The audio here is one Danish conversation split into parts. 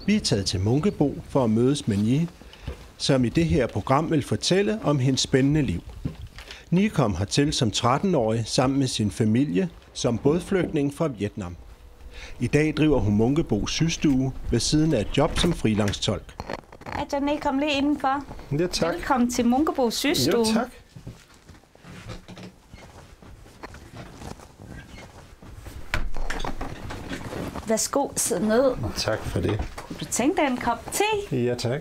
Vi er taget til Munkebo for at mødes med Nhi, som i det her program vil fortælle om hendes spændende liv. Nhi kom hertil som 13-årig sammen med sin familie som bådflygtning fra Vietnam. I dag driver hun Munkebo systue ved siden af et job som freelance-tolk. Johnny, kom lige indenfor. Ja, tak. Velkommen til Munkebo systue. Jo, tak. Værsgo, sid ned. Tak for det. Kunne du tænke dig en kop te? Ja, tak.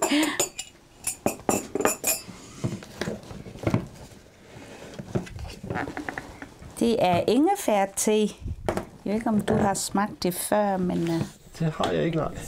Det er ingefær-te. Jeg ved ikke, om du har smagt det før, men... Det har jeg ikke, nej.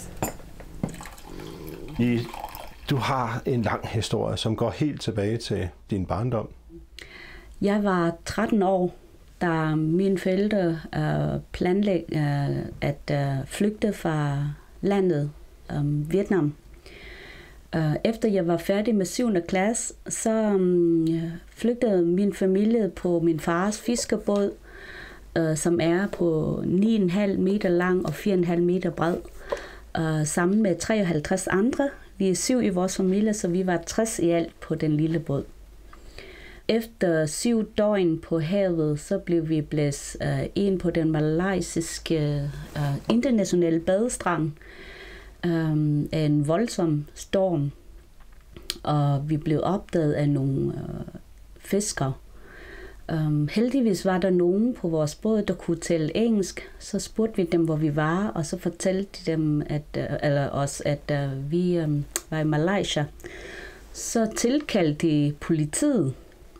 Du har en lang historie, som går helt tilbage til din barndom. Jeg var 13 år, da mine forældre planlagde at flygte fra landet Vietnam. Efter jeg var færdig med 7. klasse, så flygtede min familie på min fars fiskerbåd, som er på 9,5 meter lang og 4,5 meter bred, sammen med 53 andre. Vi er 7 i vores familie, så vi var 60 i alt på den lille båd. Efter 7 døgn på havet, så blev vi blæst ind på den malaysiske internationale badestrand af en voldsom storm. Og vi blev opdaget af nogle fiskere. Heldigvis var der nogen på vores båd, der kunne tale engelsk. Så spurgte vi dem, hvor vi var, og så fortalte de dem, at vi var i Malaysia. Så tilkaldte de politiet.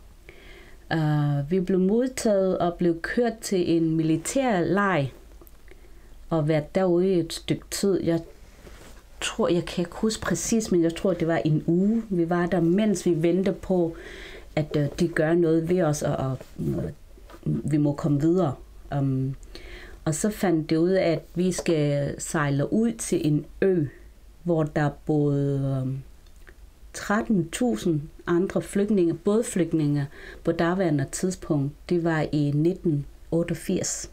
Vi blev modtaget og blev kørt til en militærlejr og været derude i et stykke tid. Jeg kan ikke huske præcis, men jeg tror, det var en uge. Vi var der, mens vi ventede på, at de gør noget ved os, og vi må komme videre. Og så fandt det ud af, at vi skal sejle ud til en ø, hvor der boede 13.000 andre flygtninge, bådflygtninge på daværende tidspunkt. Det var i 1988.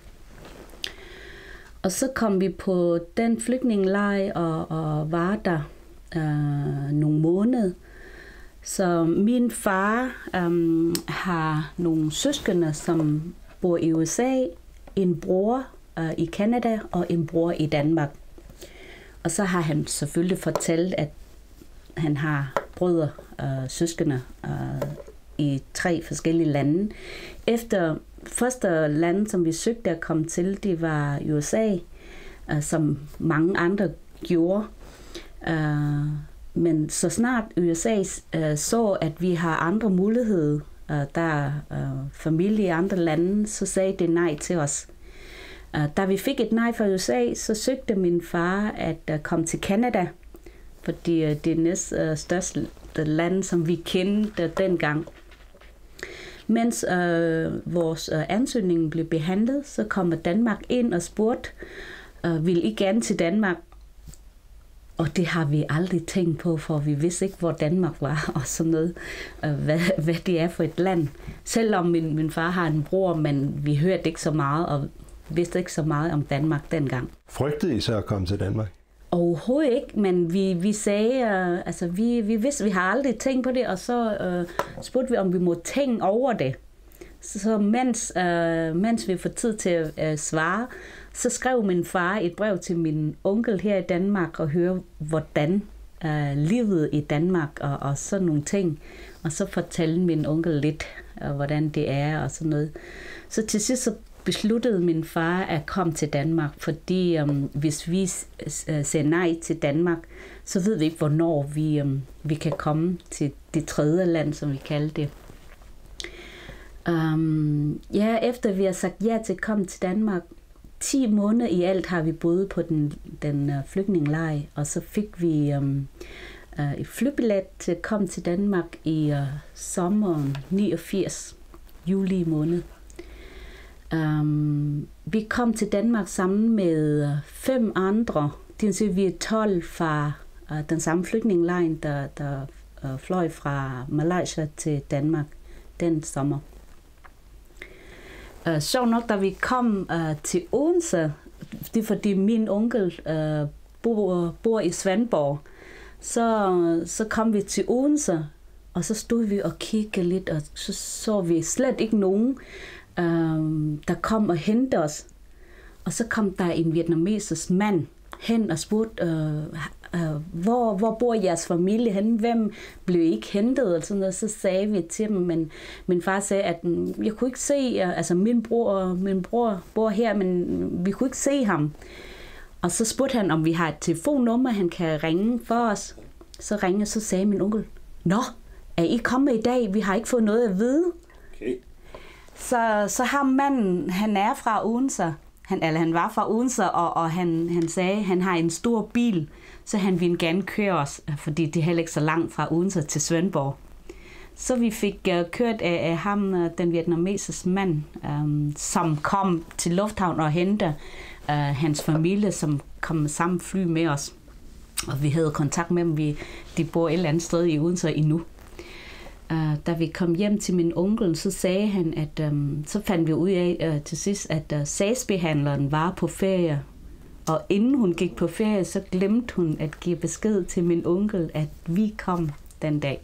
Og så kom vi på den flygtningelejr og var der nogle måneder. Så min far har nogle søskende, som bor i USA, en bror i Canada og en bror i Danmark. Og så har han selvfølgelig fortalt, at han har brødre og søskende i 3 forskellige lande. Efter første land, som vi søgte at komme til, det var USA, som mange andre gjorde. Men så snart USA så, at vi har andre muligheder, der er familie i andre lande, så sagde det nej til os. Da vi fik et nej fra USA, så søgte min far at komme til Canada, fordi det er næst største land, som vi kendte dengang. Mens vores ansøgning blev behandlet, så kom Danmark ind og spurgte, vil I gerne til Danmark? Og det har vi aldrig tænkt på, for vi vidste ikke, hvor Danmark var, og sådan noget, hvad det er for et land. Selvom min far har en bror, men vi hørte ikke så meget, og vidste ikke så meget om Danmark dengang. Frygtede I så at komme til Danmark? Overhovedet ikke, men vi sagde, vi vidste, vi har aldrig tænkt på det, og så spurgte vi, om vi må tænke over det. Så mens vi får tid til at svare, så skrev min far et brev til min onkel her i Danmark og høre, hvordan livet i Danmark og sådan nogle ting. Og så fortalte min onkel lidt, hvordan det er og sådan noget. Så til sidst så besluttede min far at komme til Danmark, fordi hvis vi siger nej til Danmark, så ved vi ikke, hvornår vi kan komme til det tredje land, som vi kalder det. Efter vi har sagt ja til at komme til Danmark, 10 måneder i alt har vi boet på den flygtningelejr, og så fik vi et flybillet til at komme til Danmark i sommeren 89, juli måned. Vi kom til Danmark sammen med 5 andre. Det vil sige, vi er 12 fra den samme flygtningelejr, der fløj fra Malaysia til Danmark den sommer. Sjovt nok, da vi kom til Odense, det er fordi min onkel bor i Svendborg. Så kom vi til Odense, og så stod vi og kiggede lidt, og så vi slet ikke nogen, der kom og hentede os. Og så kom der en vietnamesisk mand hen og spurgte, hvor bor jeres familie henne? Hvem blev ikke hentet? Og sådan noget. Så sagde vi til dem, men min far sagde, at jeg kunne ikke se, altså min bror bor her, men vi kunne ikke se ham. Og så spurgte han, om vi har et telefonnummer, han kan ringe for os. Så ringede, så sagde min onkel, nå, er I kommet i dag? Vi har ikke fået noget at vide. Okay. Så ham manden, han er fra Odense. Han var fra Odense, og han sagde, han har en stor bil, så han ville gerne køre os, fordi det er heller ikke så langt fra Odense til Svendborg. Så vi fik kørt af ham, den vietnamesiske mand, som kom til lufthavn og hentede hans familie, som kom sammen fly med os. Og vi havde kontakt med dem, de bor et eller andet sted i Odense endnu. Da vi kom hjem til min onkel, så sagde han, at så fandt vi ud af til sidst, at sagsbehandleren var på ferie. Og inden hun gik på ferie, så glemte hun at give besked til min onkel, at vi kom den dag.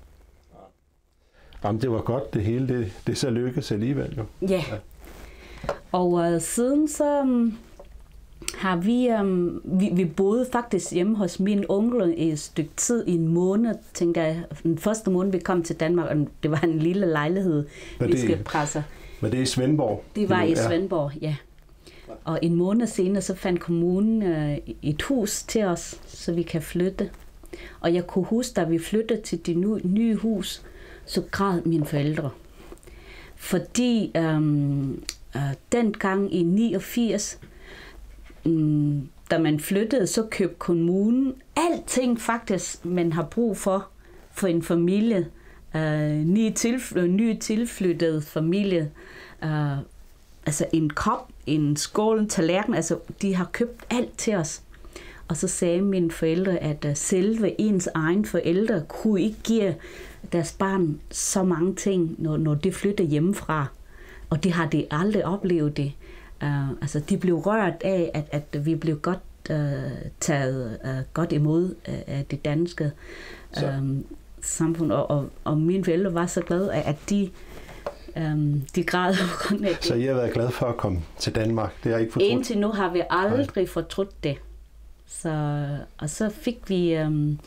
Jamen, det var godt, det hele. Det så lykkedes alligevel jo. Ja. Og siden så har vi boede faktisk hjemme hos min onkel i et stykke tid, i en måned, tænker jeg. Den første måned, vi kom til Danmark, og det var en lille lejlighed, vi skal presse. Var det i Svendborg? Det var i Svendborg, ja. Og en måned senere, så fandt kommunen et hus til os, så vi kan flytte. Og jeg kunne huske, da vi flyttede til det nye hus, så græd mine forældre. Fordi dengang i 89, da man flyttede, så købte kommunen alting faktisk, man har brug for en familie. Ny tilflyttet familie. Altså en kop, en skål, en tallerken, altså de har købt alt til os. Og så sagde mine forældre, at selve ens egen forældre kunne ikke give deres barn så mange ting, når de flyttede hjemmefra. Og det har de aldrig oplevet det. Altså de blev rørt af, at vi blev godt taget godt imod af det danske samfund. Og mine forældre var så glade, at de græd. Så I har været glade for at komme til Danmark? Det har I ikke fortrudt? Indtil nu har vi aldrig fortrudt det. Og så fik vi,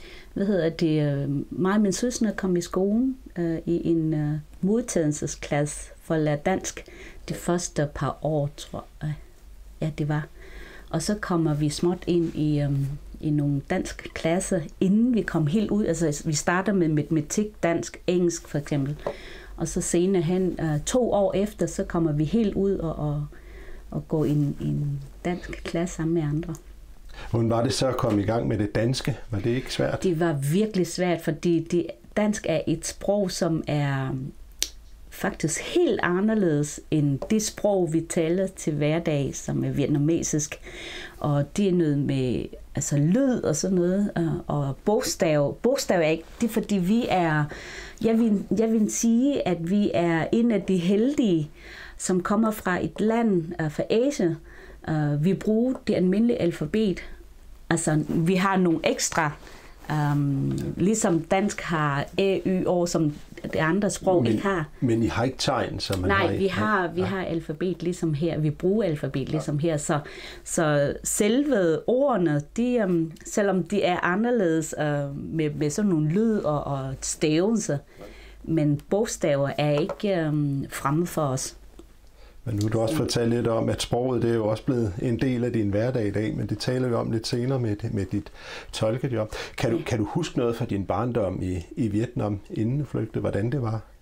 mig og min søstre kom i skolen i en modtagelsesklasse for at lære dansk de første par år, tror jeg. Ja, det var. Og så kommer vi småt ind i nogle dansk klasser, inden vi kom helt ud. Altså vi starter med matematik, dansk, engelsk for eksempel. Og så senere hen, 2 år efter, så kommer vi helt ud og går i en dansk klasse sammen med andre. Hvordan var det så at komme i gang med det danske? Var det ikke svært? Det var virkelig svært, fordi dansk er et sprog, som er faktisk helt anderledes end det sprog, vi taler til hverdag, som er vietnamesisk. Og det er noget med lyd og sådan noget, og bogstav. Bogstav er ikke det, fordi vi er, jeg vil sige, at vi er en af de heldige, som kommer fra et land fra Asien. Vi bruger det almindelige alfabet. Altså, vi har nogle ekstra, ligesom dansk har A-Y-O, som det andre sprog ikke har. Men I har ikke tegn, som man har? Nej, vi har alfabet ligesom her. Vi bruger alfabet ligesom her. Så selve ordene, selvom de er anderledes med sådan nogle lyd og stavelse, men bogstaver er ikke fremme for os. Men nu har du også fortalt lidt om, at sproget det er jo også blevet en del af din hverdag i dag, men det taler vi om lidt senere med dit tolkejob. Kan du huske noget fra din barndom i Vietnam, inden du flygtede, hvordan det var?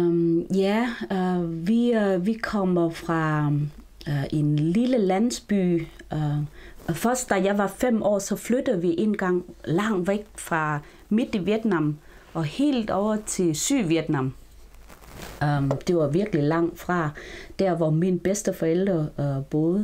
Vi kommer fra en lille landsby. Først da jeg var 5 år, så flyttede vi en gang langt væk fra midt i Vietnam og helt over til Sydvietnam. Det var virkelig langt fra der, hvor mine bedsteforældre boede.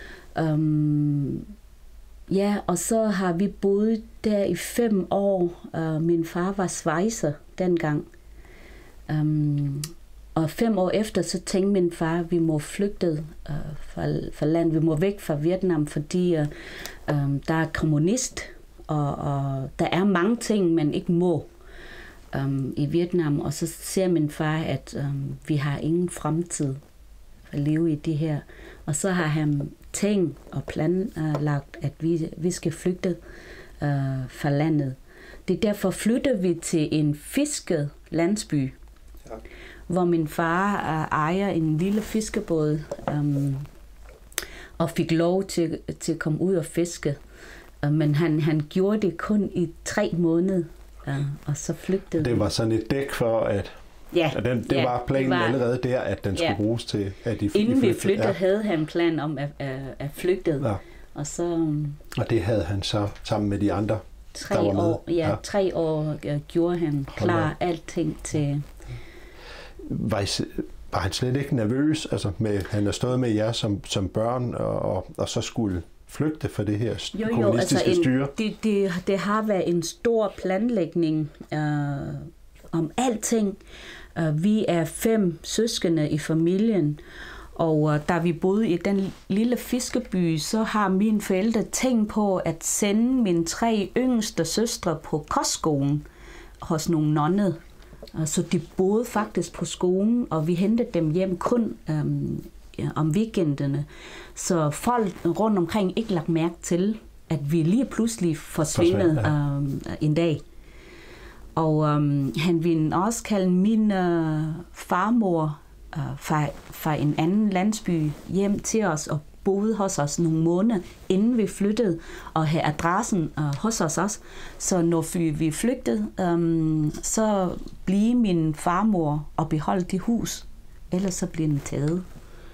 Og så har vi boet der i 5 år. Min far var svejser dengang. Og 5 år efter, så tænkte min far, at vi må flygte fra landet. Vi må væk fra Vietnam, fordi der er kommunist, og der er mange ting, man ikke må i Vietnam. Og så ser min far, at vi har ingen fremtid at leve i det her. Og så har han tænkt og planlagt, at vi skal flygte fra landet. Det er derfor flytter vi til en fisket landsby, hvor min far ejer en lille fiskebåd og fik lov til at komme ud og fiske. Men han gjorde det kun i 3 måneder, og så flygtede. Det var sådan et dæk for, at det var planen allerede der, at den skulle bruges til, at de inden vi flyttede, havde han plan om at flygte. Ja. Og det havde han så sammen med de andre, 3 år. Ja, 3 år gjorde han klar alting til. Var han slet ikke nervøs? Altså han har stået med jer som børn, og så skulle flygte fra det her kommunistiske styre? Det har været en stor planlægning om alting. Vi er 5 søskende i familien, og da vi boede i den lille fiskeby, så har mine forældre tænkt på at sende mine 3 yngste søstre på kostskolen hos nogle nonner. Så de boede faktisk på skolen, og vi hentede dem hjem kun om weekenderne. Så folk rundt omkring ikke lagt mærke til, at vi lige pludselig forsvindede en dag. Og han ville også kalde min farmor fra en anden landsby hjem til os og boede hos os nogle måneder, inden vi flyttede, og have adressen hos os også. Så når vi flygtede, så blev min farmor og beholdt det hus, ellers så blev den taget.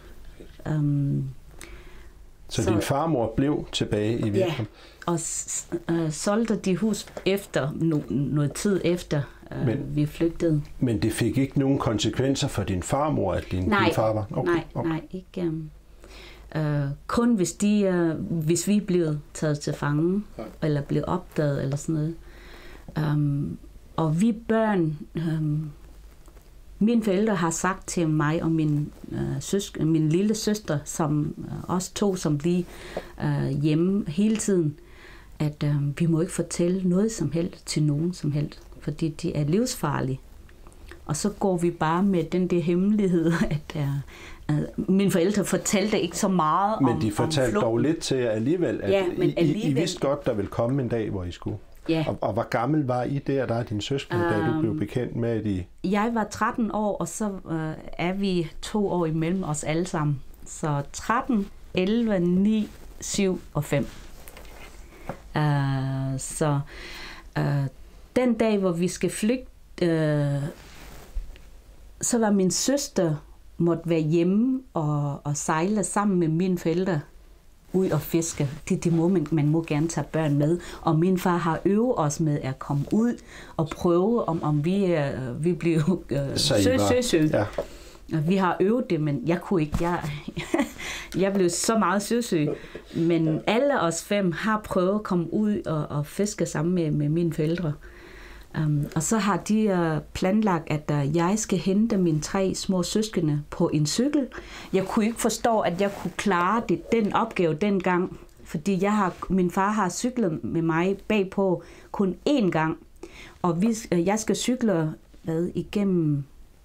Så din farmor blev tilbage i Vietnam? Ja, og solgte de hus efter noget tid efter vi flygtede. Men det fik ikke nogen konsekvenser for din farmor, at din far var? Okay. Nej, ikke. Kun hvis vi blev taget til fange, eller blev opdaget, eller sådan noget. Og vi børn, mine forældre har sagt til mig og min lille søster, som også 2, som blev hjemme hele tiden, at vi må ikke fortælle noget som helst til nogen som helst, fordi det er livsfarligt. Og så går vi bare med den der hemmelighed, at mine forældre fortalte ikke så meget om Men de fortalte dog lidt til jer alligevel, at I vidste godt, der ville komme en dag, hvor I skulle. Ja. Og hvor gammel var I der er din søskende, da du blev bekendt med, at I... Jeg var 13 år, og så er vi 2 år imellem os alle sammen. Så 13, 11, 9, 7 og 5. Den dag, hvor vi skal flygte, så var min søster måtte være hjemme og sejle sammen med mine forældre ud og fiske. Det må man må gerne tage børn med. Og min far har øvet os med at komme ud og prøve, om vi blev søsø. Ja. Vi har øvet det, men jeg kunne ikke. Jeg blev så meget søsø. Men alle os 5 har prøvet at komme ud og fiske sammen med mine forældre. Og så har de planlagt, at jeg skal hente mine 3 små søskende på en cykel. Jeg kunne ikke forstå, at jeg kunne klare den opgave dengang, fordi min far har cyklet med mig bagpå kun 1 gang. Og jeg skal cykle igennem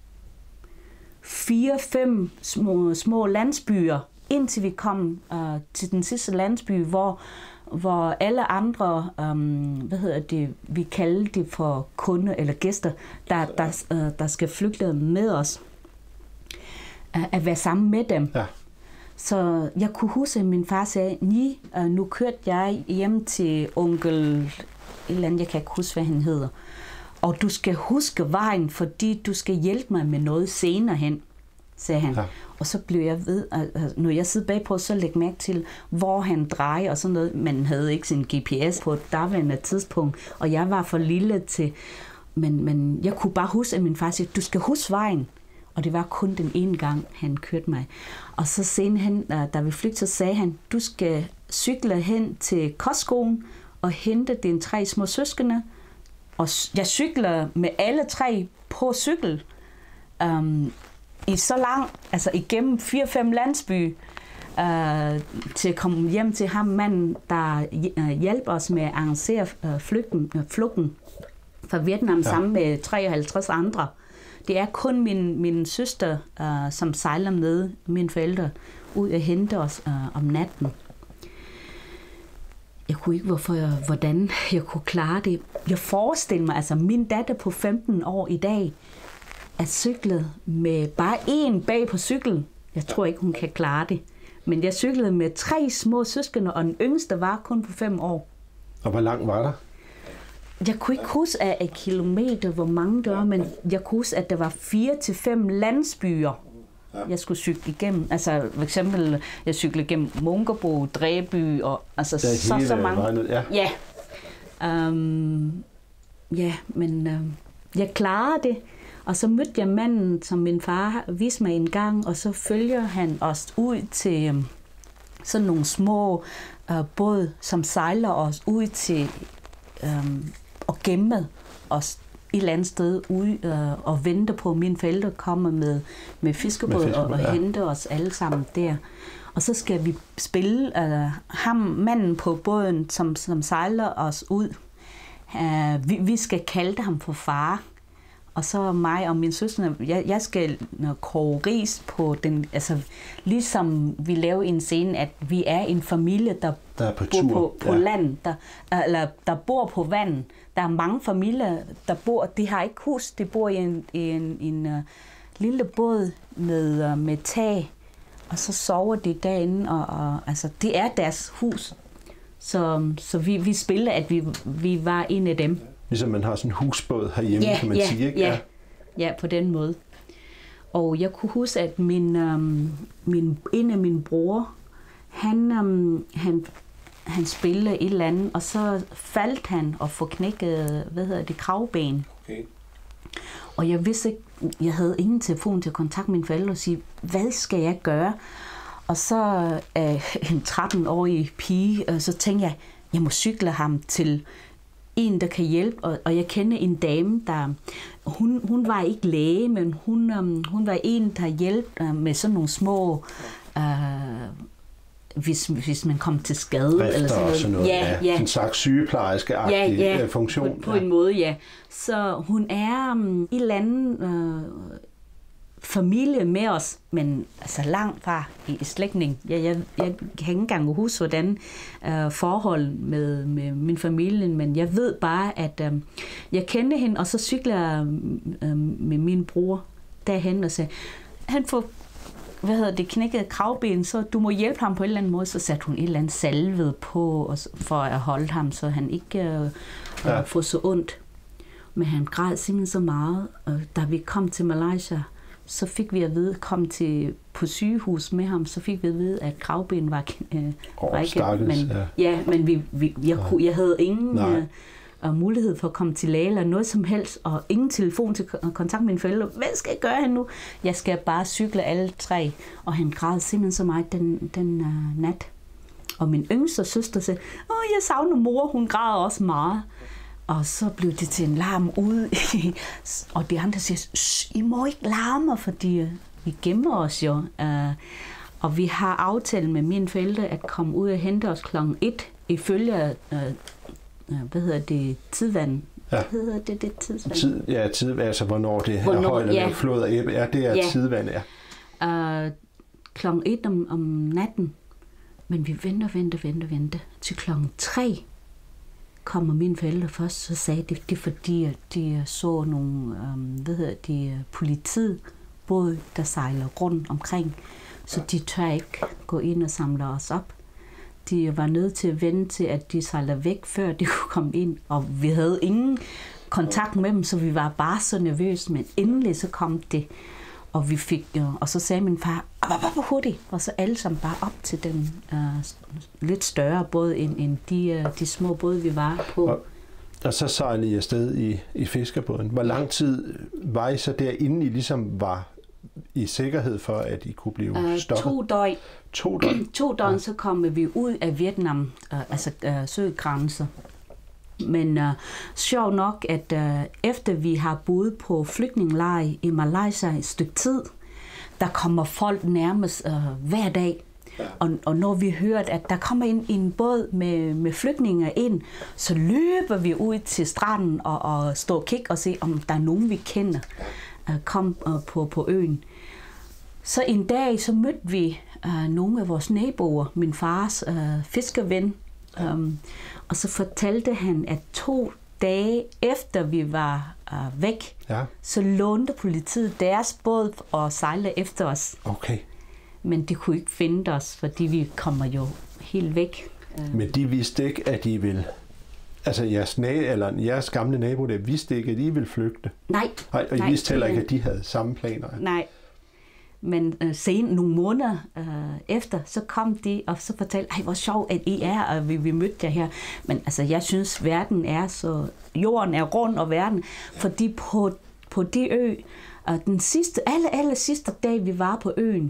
4-5 små landsbyer, indtil vi kom til den sidste landsby, hvor alle andre, vi kalder det for kunder eller gæster, der skal flygte med os, at være sammen med dem. Ja. Så jeg kunne huske, at min far sagde, nu kørte jeg hjem til onkel, et eller andet, jeg kan ikke huske, hvad han hedder, og du skal huske vejen, fordi du skal hjælpe mig med noget senere hen, sagde han. Ja. Og så blev jeg ved, når jeg sidder bagpå, så læg mærke til, hvor han drejer og sådan noget. Man havde ikke sin GPS på et daværende tidspunkt, og jeg var for lille til. Men jeg kunne bare huske, at min far sagde, du skal huske vejen. Og det var kun den ene gang, han kørte mig. Og så senere, da vi flygtede, så sagde han, du skal cykle hen til kostskolen og hente dine 3 små søskende. Og jeg cykler med alle 3 på cykel. i så lang, altså igennem 4-5 landsbyer, til at komme hjem til ham, manden, der hjælper os med at arrangere flugten fra Vietnam sammen med 53 andre. Det er kun min søster, som sejler med mine forældre ud og hente os om natten. Jeg kunne ikke, hvordan jeg kunne klare det. Jeg forestiller mig, altså min datter på 15 år i dag, at cyklet med bare én bag på cyklen. Jeg tror ikke, hun kan klare det. Men jeg cyklede med 3 små søskende, og den yngste var kun på 5 år. Og hvor lang var der? Jeg kunne ikke huske af kilometer, hvor mange det var, men jeg kunne huske, at der var 4-5 landsbyer, jeg skulle cykle igennem. Altså for eksempel, jeg cyklede igennem Munkebo, Dræby, og altså så mange. Men jeg klarede det. Og så mødte jeg manden, som min far viste mig en gang, og så følger han os ud til sådan nogle små både, som sejler os ud til og gemme os et eller andet sted ude og vente på, at mine forældre kommer med fiskebåd og hente os alle sammen der. Og så skal vi spille ham, manden på båden, som sejler os ud. Vi skal kalde ham for far. Og så mig og min søster, jeg skal koge ris på den, altså ligesom vi laver en scene, at vi er en familie, der bor på land, der bor på vand. Der er mange familier, der bor, de har ikke hus, de bor i en lille båd med tag, og så sover de derinde, og altså det er deres hus. Så vi spiller, at vi var en af dem. Ligesom man har sådan en husbåd herhjemme, kan man sige, ikke? Ja, på den måde. Og jeg kunne huske, at en af mine bror, han spillede et eller andet, og så faldt han og få knækket, kravben. Okay. Og jeg vidste ikke, jeg havde ingen telefon til at kontakte mine forældre og sige, hvad skal jeg gøre? Og så en 13-årig pige, så tænkte jeg må cykle ham til en, der kan hjælpe, og jeg kender en dame, der hun var ikke læge, men hun var en, der hjalp med sådan nogle små, hvis man kom til skade. Rifter eller sådan noget. Ja. En slags sygeplejerske-agtig funktion. På en måde, ja. Så hun er en eller anden familie med os, men altså langt fra i slægtning. Jeg kan ikke engang huske, hvordan forhold med min familie, men jeg ved bare, at jeg kender hende, og så cykler jeg med min bror derhen og sagde, han får knækket kravben, så du må hjælpe ham på en eller anden måde. Så satte hun et eller andet salve på, for at holde ham, så han ikke får så ondt. Men han græd simpelthen så meget, og da vi kom til Malaysia, så fik vi at vide, kom på sygehus med ham, så fik vi at vide, at kravben var ikke. Men jeg havde ingen mulighed for at komme til læge eller noget som helst, og ingen telefon til at kontakte mine forældre. Hvad skal jeg gøre nu? Jeg skal bare cykle alle 3, og han græd simpelthen så meget den nat. Og min yngste søster sagde, jeg savner mor, hun græder også meget. Og så blev det til en larm ude, og de andre siger, I må ikke larme, fordi vi gemmer os jo. Og vi har aftalt med mine forældre at komme ud og hente os klokken 1, ifølge, tidvand. Ja. Hedder det tidsvand? Tidvand, altså hvornår det er højt, eller flod og ebbe. Ja, det er tidvand, ja. Klokken 1 om natten, men vi venter til klokken 3. Kommer mine forældre først, så sagde det er fordi, at de så nogle, politiet, både der sejler rundt omkring, så de tør ikke gå ind og samle os op. De var nødt til at vente til, at de sejler væk, før de kunne komme ind, og vi havde ingen kontakt med dem, så vi var bare så nervøse, men endelig så kom det, og vi fik, og så sagde min far, hvor hurtigt, og så alle sammen bare op til den lidt større båd, end de små både, vi var på. Og så sejlede I afsted i fiskerbåden. Hvor lang tid var I så derinde, I ligesom var i sikkerhed for, at I kunne blive stoppet? 2 døgn. 2 døgn? 2 døgn, så kom vi ud af Vietnam, søgrænser. Men sjov nok, at efter vi har boet på flygtningelejr i Malaysia et stykke tid, der kommer folk nærmest hver dag. Ja. Og når vi hørte, at der kommer en båd med flygtninge ind, så løber vi ud til stranden og står og kigger og ser, om der er nogen, vi kender, kom på øen. Så en dag, så mødte vi nogle af vores naboer, min fars fiskerven, og så fortalte han, at 2 dage efter vi var væk, så lånte politiet deres båd og sejlede efter os. Okay. Men de kunne ikke finde os, fordi vi kommer jo helt væk. Men de vidste ikke, at I ville... Altså jeres gamle nabo, der vidste ikke, at I ville flygte? Nej. Og I vidste heller ikke, at de havde samme planer? Nej. Men nogle måneder efter, så kom de og så fortalte, hvor sjovt, at I er, og vi mødte jer her. Men altså, jeg synes, verden er så... Jorden er rund og verden, fordi på det ø, den aller sidste dag, vi var på øen,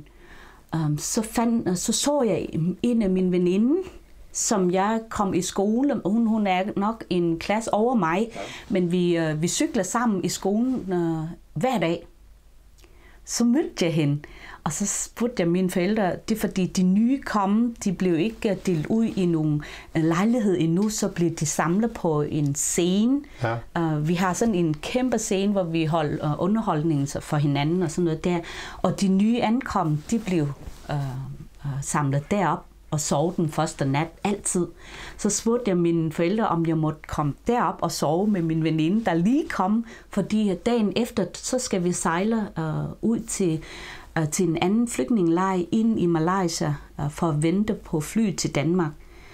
så jeg en af mine veninde, som jeg kom i skole. Hun er nok en klasse over mig, men vi cykler sammen i skolen hver dag. Så mødte jeg hende, og så spurgte jeg mine forældre, det er fordi de nye kom, de blev ikke delt ud i nogen lejlighed endnu, så blev de samlet på en scene. Ja. Vi har sådan en kæmpe scene, hvor vi holdt underholdning for hinanden og sådan noget der. Og de nye ankom, de blev samlet derop og sove den første nat altid. Så spurgte jeg mine forældre, om jeg måtte komme derop og sove med min veninde, der lige kom, fordi dagen efter, så skal vi sejle ud til en anden flygtningelejr ind i Malaysia for at vente på fly til Danmark.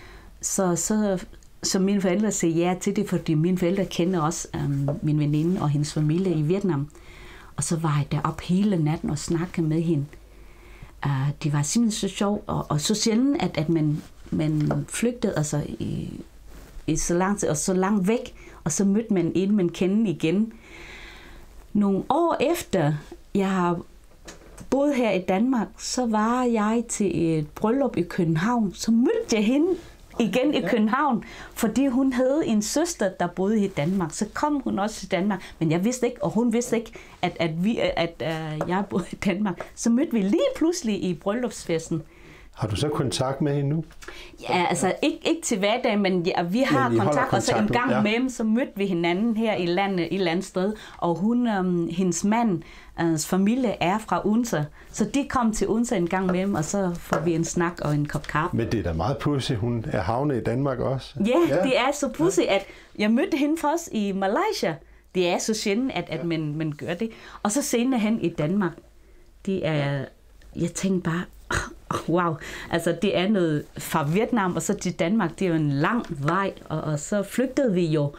Så mine forældre sagde ja til det, fordi mine forældre kender også min veninde og hendes familie i Vietnam. Og så var jeg deroppe hele natten og snakkede med hende. Det var simpelthen så sjovt, og så sjældent, at man flygtede altså i så lang tid, og så langt væk, og så mødte man en, man kendte igen. Nogle år efter, jeg har boet her i Danmark, så var jeg til et bryllup i København, så mødte jeg hende igen i København, fordi hun havde en søster, der boede i Danmark. Så kom hun også til Danmark, men jeg vidste ikke, og hun vidste ikke, at jeg boede i Danmark. Så mødte vi lige pludselig i bryllupsfesten. Har du så kontakt med hende nu? Ja, altså ikke til hverdag, men vi har kontakt, og så en gang med dem, så mødte vi hinanden her i landet, et eller andet sted, og hendes mand, familie er fra Unsa, så de kom til Unsa en gang med dem, og så får vi en snak og en kop kaffe. Men det er da meget pudsigt, hun er havnet i Danmark også. Ja, det er så pudsigt, at jeg mødte hende først i Malaysia. Det er så sjældent, at man gør det. Og så senere hen i Danmark. Det er, jeg tænkte bare, wow, altså det er noget fra Vietnam og så til Danmark, det er jo en lang vej, og så flygtede vi jo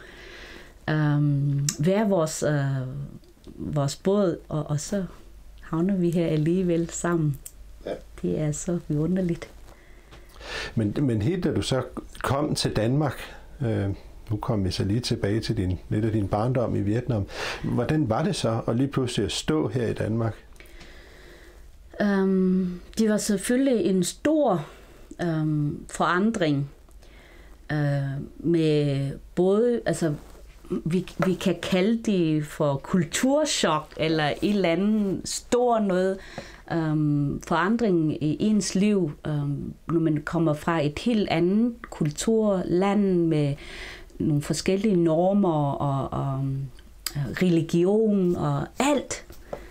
hver vores båd, og så havner vi her alligevel sammen. Ja. Det er så vidunderligt. Men helt da du så kom til Danmark, nu kom jeg så lige tilbage til lidt af din barndom i Vietnam, hvordan var det så at lige pludselig at stå her i Danmark? Det var selvfølgelig en stor forandring med både, altså vi kan kalde det for kulturschok eller et eller andet stor noget forandring i ens liv, når man kommer fra et helt andet kulturland med nogle forskellige normer og religion og alt.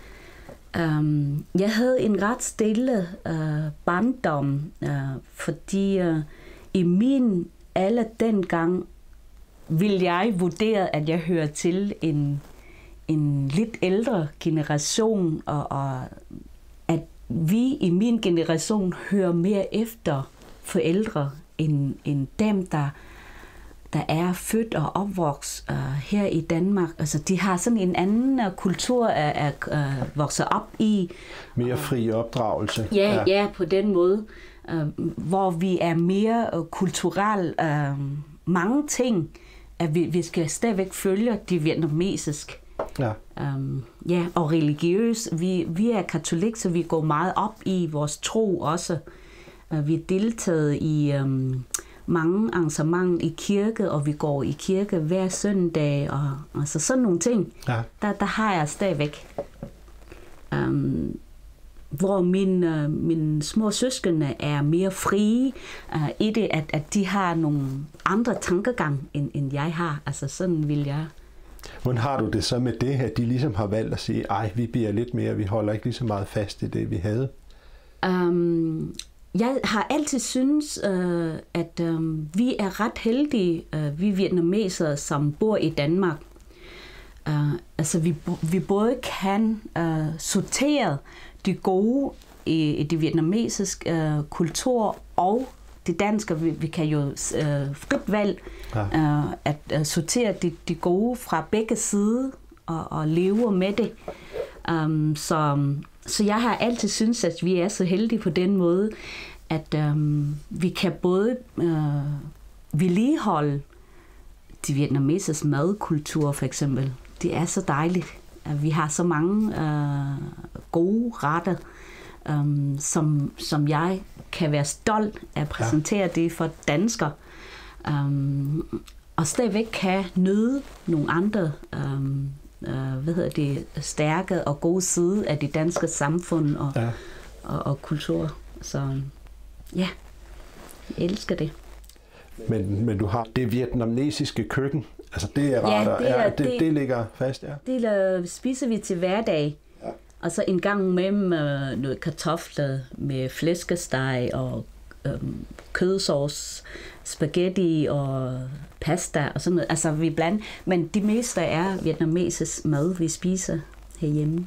Jeg havde en ret stille barndom, fordi i min alder dengang ville jeg vurdere, at jeg hører til en lidt ældre generation, og at vi i min generation hører mere efter forældre end dem, der er født og opvokset her i Danmark. Altså, de har sådan en anden kultur at vokse op i. Mere fri opdragelse. Ja, på den måde. Hvor vi er mere kulturelt. Mange ting, at vi skal stadigvæk følge de vietnamesiske. Ja. Og religiøs. Vi er katolik, så vi går meget op i vores tro også. Vi er deltaget i mange arrangementer i kirke, og vi går i kirke hver søndag, og altså sådan nogle ting. Ja. Der har jeg stadigvæk. hvor mine små søskende er mere frie i det, at de har nogle andre tankegang, end jeg har. Altså sådan vil jeg. Hvordan har du det så med det, at de ligesom har valgt at sige, vi bliver lidt mere, vi holder ikke lige så meget fast i det, vi havde? Jeg har altid syntes, at vi er ret heldige, vi vietnamesere, som bor i Danmark. Altså vi både kan sortere det gode i det vietnamesiske kultur og det danske. Vi kan jo frit valg at sortere det gode fra begge sider og leve med det. Så jeg har altid syntes, at vi er så heldige på den måde, at vi kan både vedligeholde de vietnamesiske madkultur for eksempel. Det er så dejligt, at vi har så mange gode retter, som jeg kan være stolt at præsentere det for danskere. Og stadigvæk kan nyde nogle andre stærke og gode side af det danske samfund og kultur. Så ja, jeg elsker det. Men du har det vietnamesiske køkken, altså det er ret, det ligger fast, ja. Det spiser vi til hverdag, og så en gang med noget kartofler med flæskesteg og kødsovs, spaghetti og pasta og sådan noget. Altså vi blander, men det meste er vietnamesisk mad, vi spiser herhjemme.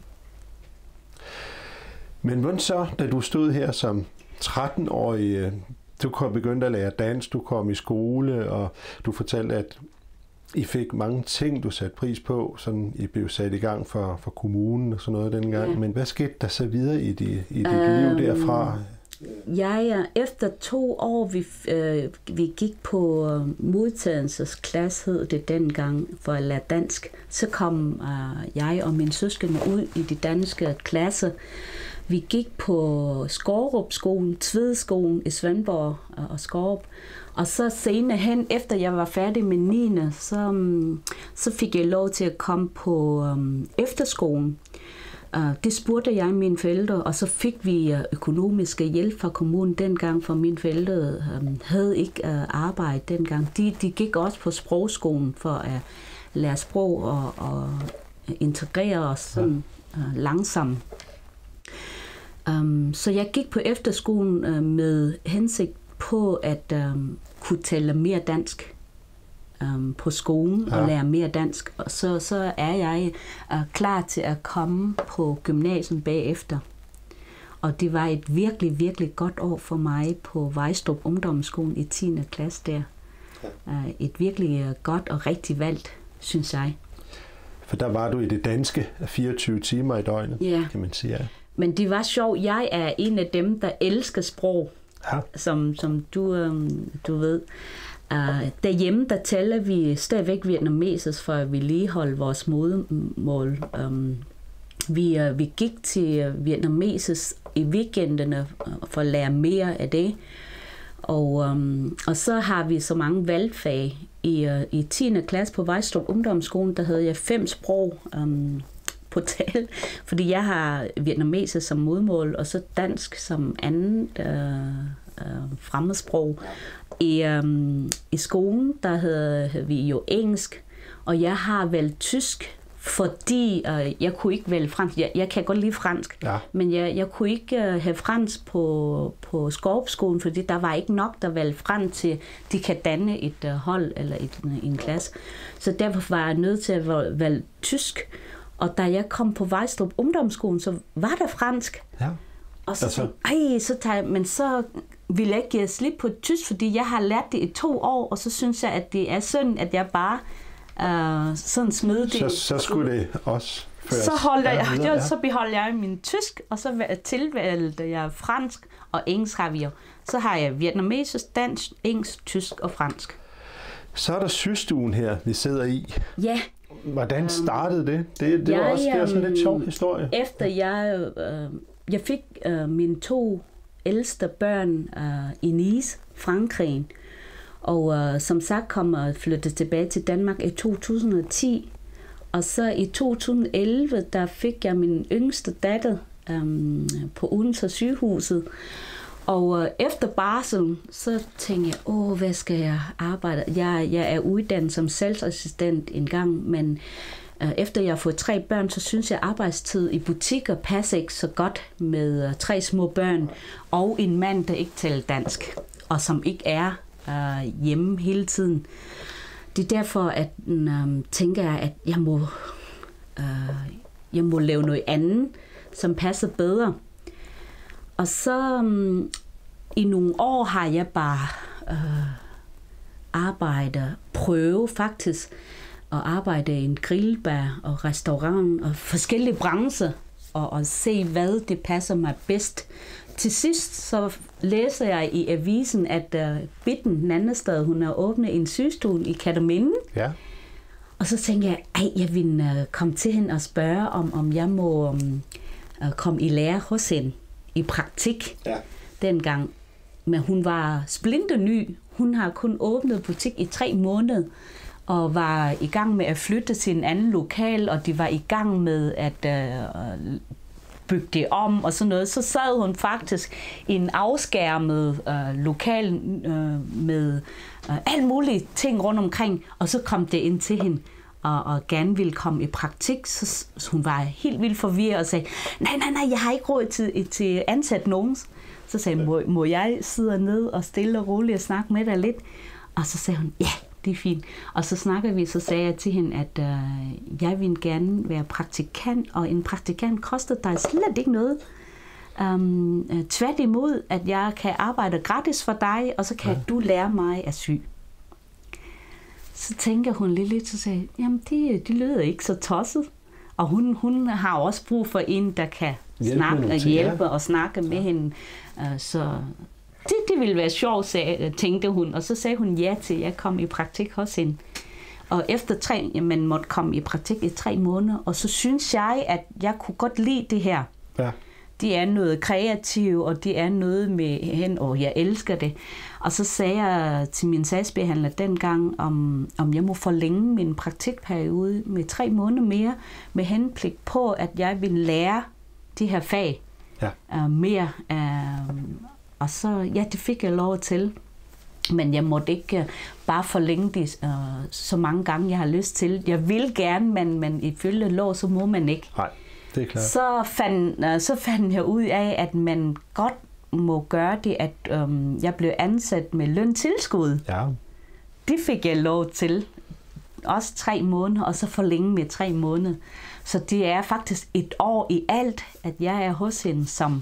Men hvordan så, da du stod her som 13-årig, du kom begyndt at lære dans, du kom i skole, og du fortalte, at I fik mange ting, du satte pris på, sådan I blev sat i gang for kommunen og sådan noget dengang. Ja. Men hvad skete der så videre i dit liv derfra? Efter 2 år, vi gik på modtagelsesklasse, hed det dengang, for at lære dansk, så kom jeg og mine søskende ud i de danske klasse. Vi gik på Skårup-skolen, Tvedeskolen i Svendborg og Skårup. Og så senere hen, efter jeg var færdig med 9. Så fik jeg lov til at komme på efterskolen. Det spurgte jeg mine forældre, og så fik vi økonomiske hjælp fra kommunen dengang, for mine forældre havde ikke arbejde dengang. De gik også på sprogskolen for at lære sprog og integrere os sådan langsomt. Så jeg gik på efterskolen med hensigt på at kunne tale mere dansk på skolen og lære mere dansk. Og så er jeg klar til at komme på gymnasiet bagefter. Og det var et virkelig, virkelig godt år for mig på Vejstrup Ungdomsskolen i 10. klasse der. Et virkelig godt og rigtigt valgt, synes jeg. For der var du i det danske 24 timer i døgnet, kan man sige. Ja. Men det var sjovt. Jeg er en af dem, der elsker sprog, som du ved. Derhjemme, der taler vi stadigvæk vietnamesisk for at vedligeholde vores modermål. Vi gik til vietnamesisk i weekenderne for at lære mere af det. Og så har vi så mange valgfag. I 10. klasse på Vejstrup Ungdomsskolen, der havde jeg 5 sprog på tal, fordi jeg har vietnamesisk som modmål, og så dansk som andet fremmedsprog. I skolen, der havde vi jo engelsk, og jeg har valgt tysk, fordi jeg kunne ikke vælge fransk. Jeg kan godt lide fransk, men jeg kunne ikke have fransk på Skårupskolen, fordi der var ikke nok, der valgte fransk til, de kan danne et hold eller en klasse. Så derfor var jeg nødt til at vælge tysk. Og da jeg kom på Vejstrup Ungdomsskolen, så var der fransk. Ja. Og så men så ville jeg ikke give slip på tysk, fordi jeg har lært det i 2 år, og så synes jeg, at det er synd, at jeg bare sådan smed det. Så skulle det også føres. Så beholdt jeg min tysk, og så tilvalgte jeg fransk, og engelsk har vi jo. Så har jeg vietnamesisk, dansk, engelsk, tysk og fransk. Så er der systuen her, vi sidder i. Ja. Hvordan startede det? Det var også sådan en lidt sjov historie. Efter jeg fik mine 2 ældste børn i Nice, Frankrig, og som sagt kom og flyttede tilbage til Danmark i 2010. Og så i 2011, der fik jeg min yngste datter på Odense sygehuset. Og efter barsel, så tænkte jeg, hvad skal jeg arbejde? Jeg er uddannet som salgsassistent en gang, men efter jeg har fået 3 børn, så synes jeg, at arbejdstid i butikker passer ikke så godt med 3 små børn og en mand, der ikke taler dansk, og som ikke er hjemme hele tiden. Det er derfor, at tænker jeg, at jeg må lave noget andet, som passer bedre. Og så i nogle år har jeg bare prøvet faktisk at arbejde i en grillbar og restaurant og forskellige brancher og se, hvad det passer mig bedst. Til sidst så læser jeg i avisen, at Bitten, den anden sted, hun har åbnet en sygestue i Kerteminde. Ja. Og så tænkte jeg, jeg vil komme til hende og spørge, om jeg må komme i lære hos hende i praktik dengang. Men hun var splinterny. Hun har kun åbnet butik i 3 måneder og var i gang med at flytte til en anden lokal, og de var i gang med at bygge det om og sådan noget. Så sad hun faktisk i en afskærmet lokal med alle mulige ting rundt omkring, og så kom det ind til hende og gerne ville komme i praktik. Så hun var helt vildt forvirret og sagde, nej, jeg har ikke råd til ansat nogen. Så sagde hun, må jeg sidde ned og stille og roligt og snakke med dig lidt? Og så sagde hun, ja, det er fint. Og så snakkede vi, så sagde jeg til hende, at jeg vil gerne være praktikant, og en praktikant koster dig slet ikke noget. Tværtimod, at jeg kan arbejde gratis for dig, og så kan du lære mig at sy. Så tænker hun lidt, så sagde jamen det lyder ikke så tosset. Og hun har også brug for en, der kan hjælpe og snakke med hende. Så det ville være sjovt, tænkte hun. Og så sagde hun ja til, at jeg kom i praktik hos hende. Og efter man måtte komme i praktik i 3 måneder. Og så synes jeg, at jeg kunne godt lide det her. Ja. Det er noget kreativt, og det er noget med hende, og jeg elsker det. Og så sagde jeg til min sagsbehandler dengang, om jeg må forlænge min praktikperiode med 3 måneder mere, med henblik på, at jeg vil lære de her fag mere. Og så, det fik jeg lov til. Men jeg måtte ikke bare forlænge det så mange gange, jeg har lyst til. Jeg vil gerne, men ifølge lov, så må man ikke. Nej, det er klart. Så fandt jeg ud af, at man godt må gøre det, at jeg blev ansat med løntilskud. Ja. Det fik jeg lov til. Også 3 måneder, og så forlænge med 3 måneder. Så det er faktisk 1 år i alt, at jeg er hos hende som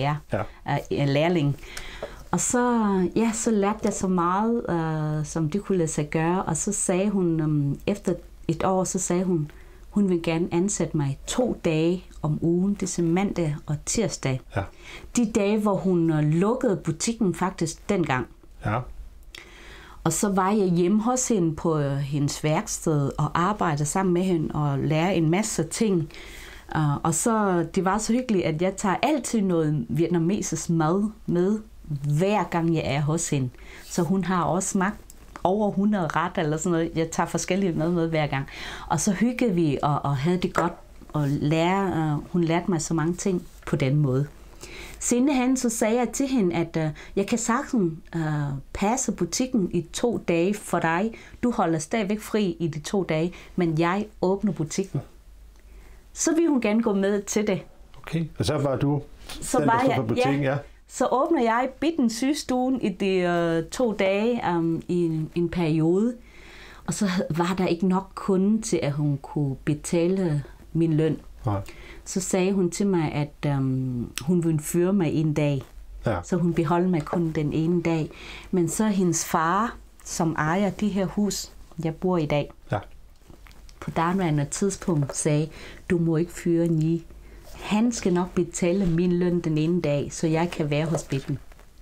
lærling. Og så lærte jeg så meget, som det kunne lade sig gøre. Og så sagde hun, efter 1 år, så sagde hun vil gerne ansætte mig 2 dage om ugen. Det er mandag og tirsdag. Ja. De dage, hvor hun lukkede butikken faktisk dengang. Ja. Og så var jeg hjemme hos hende på hendes værksted og arbejdede sammen med hende og lærte en masse ting. Og så det var så hyggeligt, at jeg tager altid noget vietnamesisk mad med, hver gang jeg er hos hende. Så hun har også smagt over 100 ret eller sådan noget. Jeg tager forskellige mad med hver gang. Og så hyggede vi og havde det godt. Og hun lærte mig så mange ting på den måde. Senere så sagde jeg til hende, at jeg kan sagtens passe butikken i 2 dage for dig. Du holder stadigvæk fri i de 2 dage, men jeg åbner butikken. Så ville hun gerne gå med til det. Okay, og så var du den, der stod på butikken, ja. Så åbner jeg Bitten sygestuen i de 2 dage i en periode. Og så var der ikke nok kunde til, at hun kunne betale min løn. Nej. Så sagde hun til mig, at hun ville fyre mig en dag. Ja. Så hun beholdt mig kun den ene dag. Men så hendes far, som ejer de her hus, jeg bor i dag, på daværende tidspunkt sagde, du må ikke fyre Ni. Han skal nok betale min løn den ene dag, så jeg kan være hos Bitten.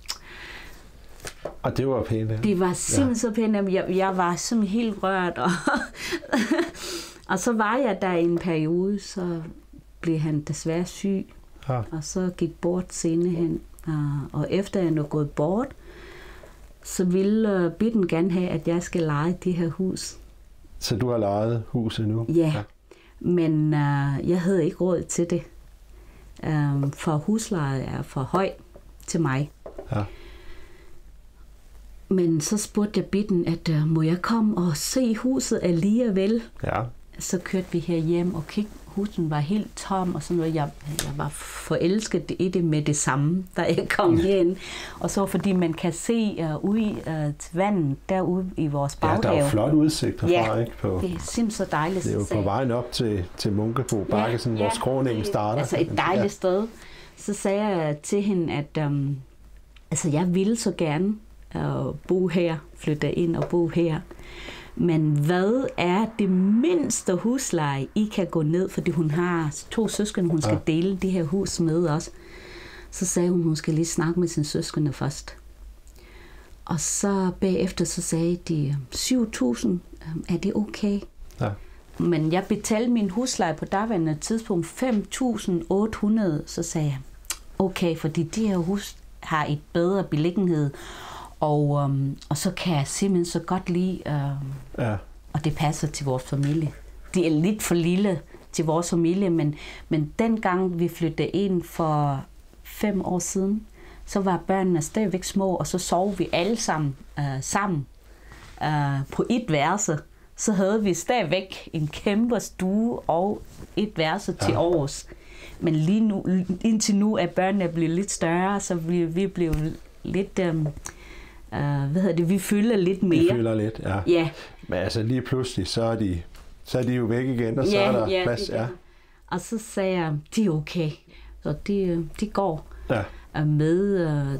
Og det var pænt, ja. Det var simpelthen så pænt, at jeg var simpelthen helt rørt. Og så var jeg der i en periode, så blev han desværre syg, og så gik bort senere hen. Og efter jeg nu gået bort, så ville Bitten gerne have, at jeg skal leje det her hus. Så du har lejet huset nu? Ja. Men jeg havde ikke råd til det. for husleje er for høj til mig. Ja. Men så spurgte jeg Bitten, at må jeg komme og se huset alligevel? Ja. Så kørte vi her hjem og kiggede. Huset var helt tom og sådan noget. Jeg var forelsket i det med det samme, da jeg kom herind. Og så fordi man kan se ude til vandet derude i vores baghave. Ja, der er jo flot udsigt herfra, ikke? Det er simpelthen så dejligt. Det er jo på vejen op til Munkebo Bakke, sådan, hvor skråningen starter. Altså et dejligt sted. Så sagde jeg til hende, at jeg ville så gerne bo her, flytte ind og bo her. Men hvad er det mindste husleje, I kan gå ned? Fordi hun har 2 søskende, hun skal dele det her hus med os. Så sagde hun skal lige snakke med sine søskende først. Og så bagefter så sagde de 7.000, er det okay? Ja. Men jeg betalte min husleje på daværende tidspunkt 5.800, så sagde jeg, okay, fordi de her hus har et bedre beliggenhed. Og så kan jeg simpelthen så godt lide, og det passer til vores familie. De er lidt for lille til vores familie, men dengang vi flyttede ind for 5 år siden, så var børnene stadigvæk små, og så sov vi alle sammen på et værelse. Så havde vi stadigvæk en kæmpe stue og et værelse til overs. Men lige nu, indtil nu er børnene blevet lidt større, så vi blev lidt... vi fylder lidt mere. Vi fylder lidt, ja. Men altså lige pludselig, så er de jo væk igen, og så er der plads. Ja. Og så sagde jeg, de er okay. Så de går med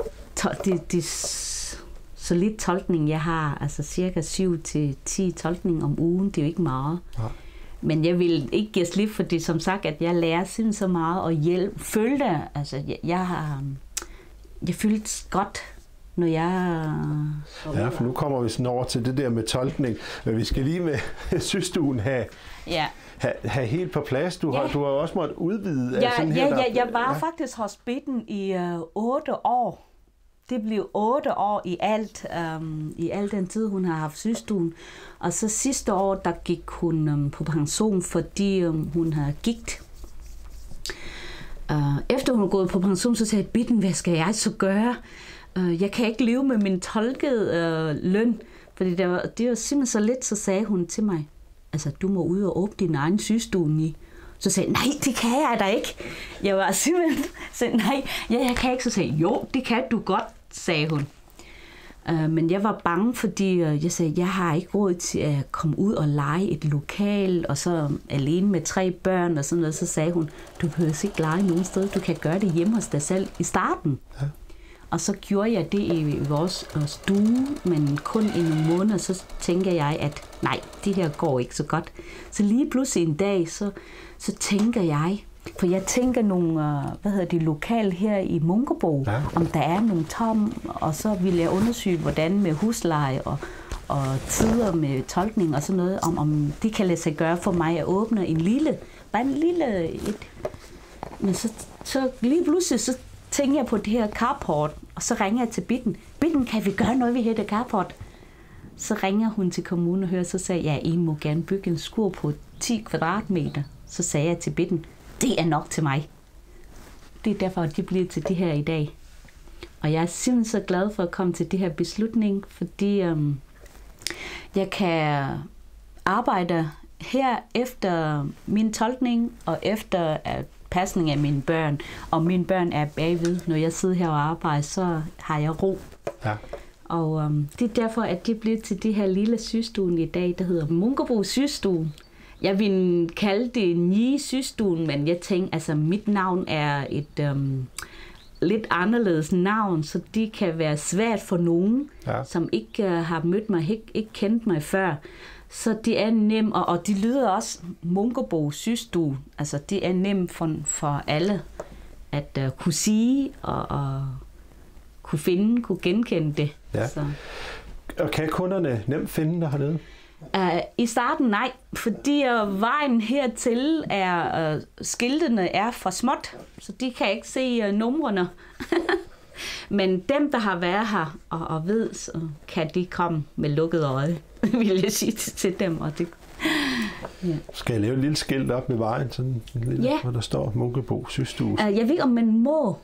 så lidt tolkning, jeg har, altså cirka 7-10 tolkning om ugen, det er jo ikke meget. Ja. Men jeg vil ikke give slip, fordi som sagt, at jeg lærer simpelthen så meget og følte, altså jeg følte godt, når jeg... Ja, for nu kommer vi sådan over til det der med tolkning. Men vi skal lige med systuen have helt på plads. Du har jo også måttet udvide. Jeg var faktisk hos Bitten i 8 år. Det blev 8 år i alt den tid, hun har haft systuen. Og så sidste år, der gik hun på pension, fordi hun har gigt. Efter hun er gået på pension, så sagde jeg, Bitten, hvad skal jeg så gøre? Jeg kan ikke leve med min tolkede løn, fordi det var simpelthen så lidt, så sagde hun til mig, altså du må ud og åbne din egen systue i. Så sagde jeg, nej, det kan jeg da ikke. Jeg var simpelthen sådan, nej, jeg kan ikke. Så sagde jeg, jo, det kan du godt, sagde hun. Men jeg var bange, fordi jeg sagde, jeg har ikke råd til at komme ud og lege et lokal, og så alene med 3 børn og sådan noget. Så sagde hun, du behøver ikke lege nogen sted, du kan gøre det hjemme hos dig selv i starten. Ja. Og så gjorde jeg det i vores stue, men kun i nogle måneder, så tænker jeg, at nej, det her går ikke så godt. Så lige pludselig en dag, så tænker jeg, for jeg tænker nogle, lokal her i Munkebo, om der er nogle tom, og så vil jeg undersøge, hvordan med husleje og tider med tolkning og sådan noget, om det kan lade sig gøre for mig at åbne en lille. Men så lige pludselig, så tænker jeg på det her carport, og så ringer jeg til Bitten. Bitten, kan vi gøre noget ved det her carport? Så ringer hun til kommunen og hører, så sagde jeg, I må gerne bygge en skur på 10 kvadratmeter. Så sagde jeg til Bitten, det er nok til mig. Det er derfor, at de bliver til det her i dag. Og jeg er simpelthen så glad for at komme til det her beslutning, fordi jeg kan arbejde her efter min tolkning og efter pasning af mine børn. Og mine børn er bagved. Når jeg sidder her og arbejder, så har jeg ro. Ja. Og det er derfor, at de bliver til det her lille systuen i dag, der hedder Munkebo systuen. Jeg vil kalde det nye systuen, men jeg tænker, altså mit navn er et lidt anderledes navn, så det kan være svært for nogen, som ikke har mødt mig, ikke kendt mig før. Så det er nemt, og det lyder også Munkebo systue. Altså det er nemt for alle at kunne sige og kunne finde, kunne genkende det. Ja. Så. Og kan kunderne nemt finde dig hernede? I starten nej, fordi vejen hertil er, skiltene er for småt, så de kan ikke se numrene. Men dem, der har været her og ved, så kan de komme med lukket øje, vil jeg sige til dem. Og det, Ja. Skal jeg lave et lille skilt op ved vejen, sådan en lille, hvor der står Munkebo systue? Jeg ved ikke, om man må.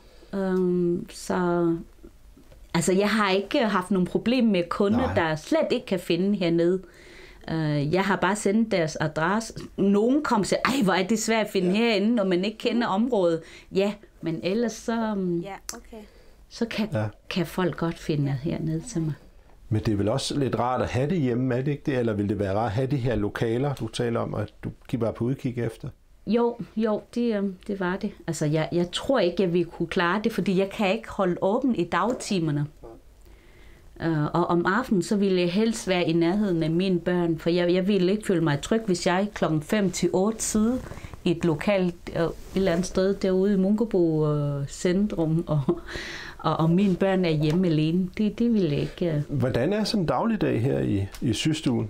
Altså, jeg har ikke haft nogen problem med kunder, der slet ikke kan finde hernede. Jeg har bare sendt deres adresse. Nogen kom og sagde, ej, hvor er det svært at finde herinde, når man ikke kender området. Ja, men ellers så kan folk godt finde hernede til mig. Men det er vel også lidt rart at have det hjemme, er det ikke det? Eller vil det være rart at have de her lokaler, du taler om, at du giver bare på udkig efter? Jo, det var det. Altså, jeg tror ikke, jeg ville kunne klare det, fordi jeg kan ikke holde åben i dagtimerne. Og om aftenen, så ville jeg helst være i nærheden af mine børn, for jeg ville ikke føle mig tryg, hvis jeg 5 til 8 sidder i et lokalt et eller andet sted derude i Munkebo centrum, og mine børn er hjemme alene. Det ville jeg ikke. Hvordan er sådan en dagligdag her i systuen?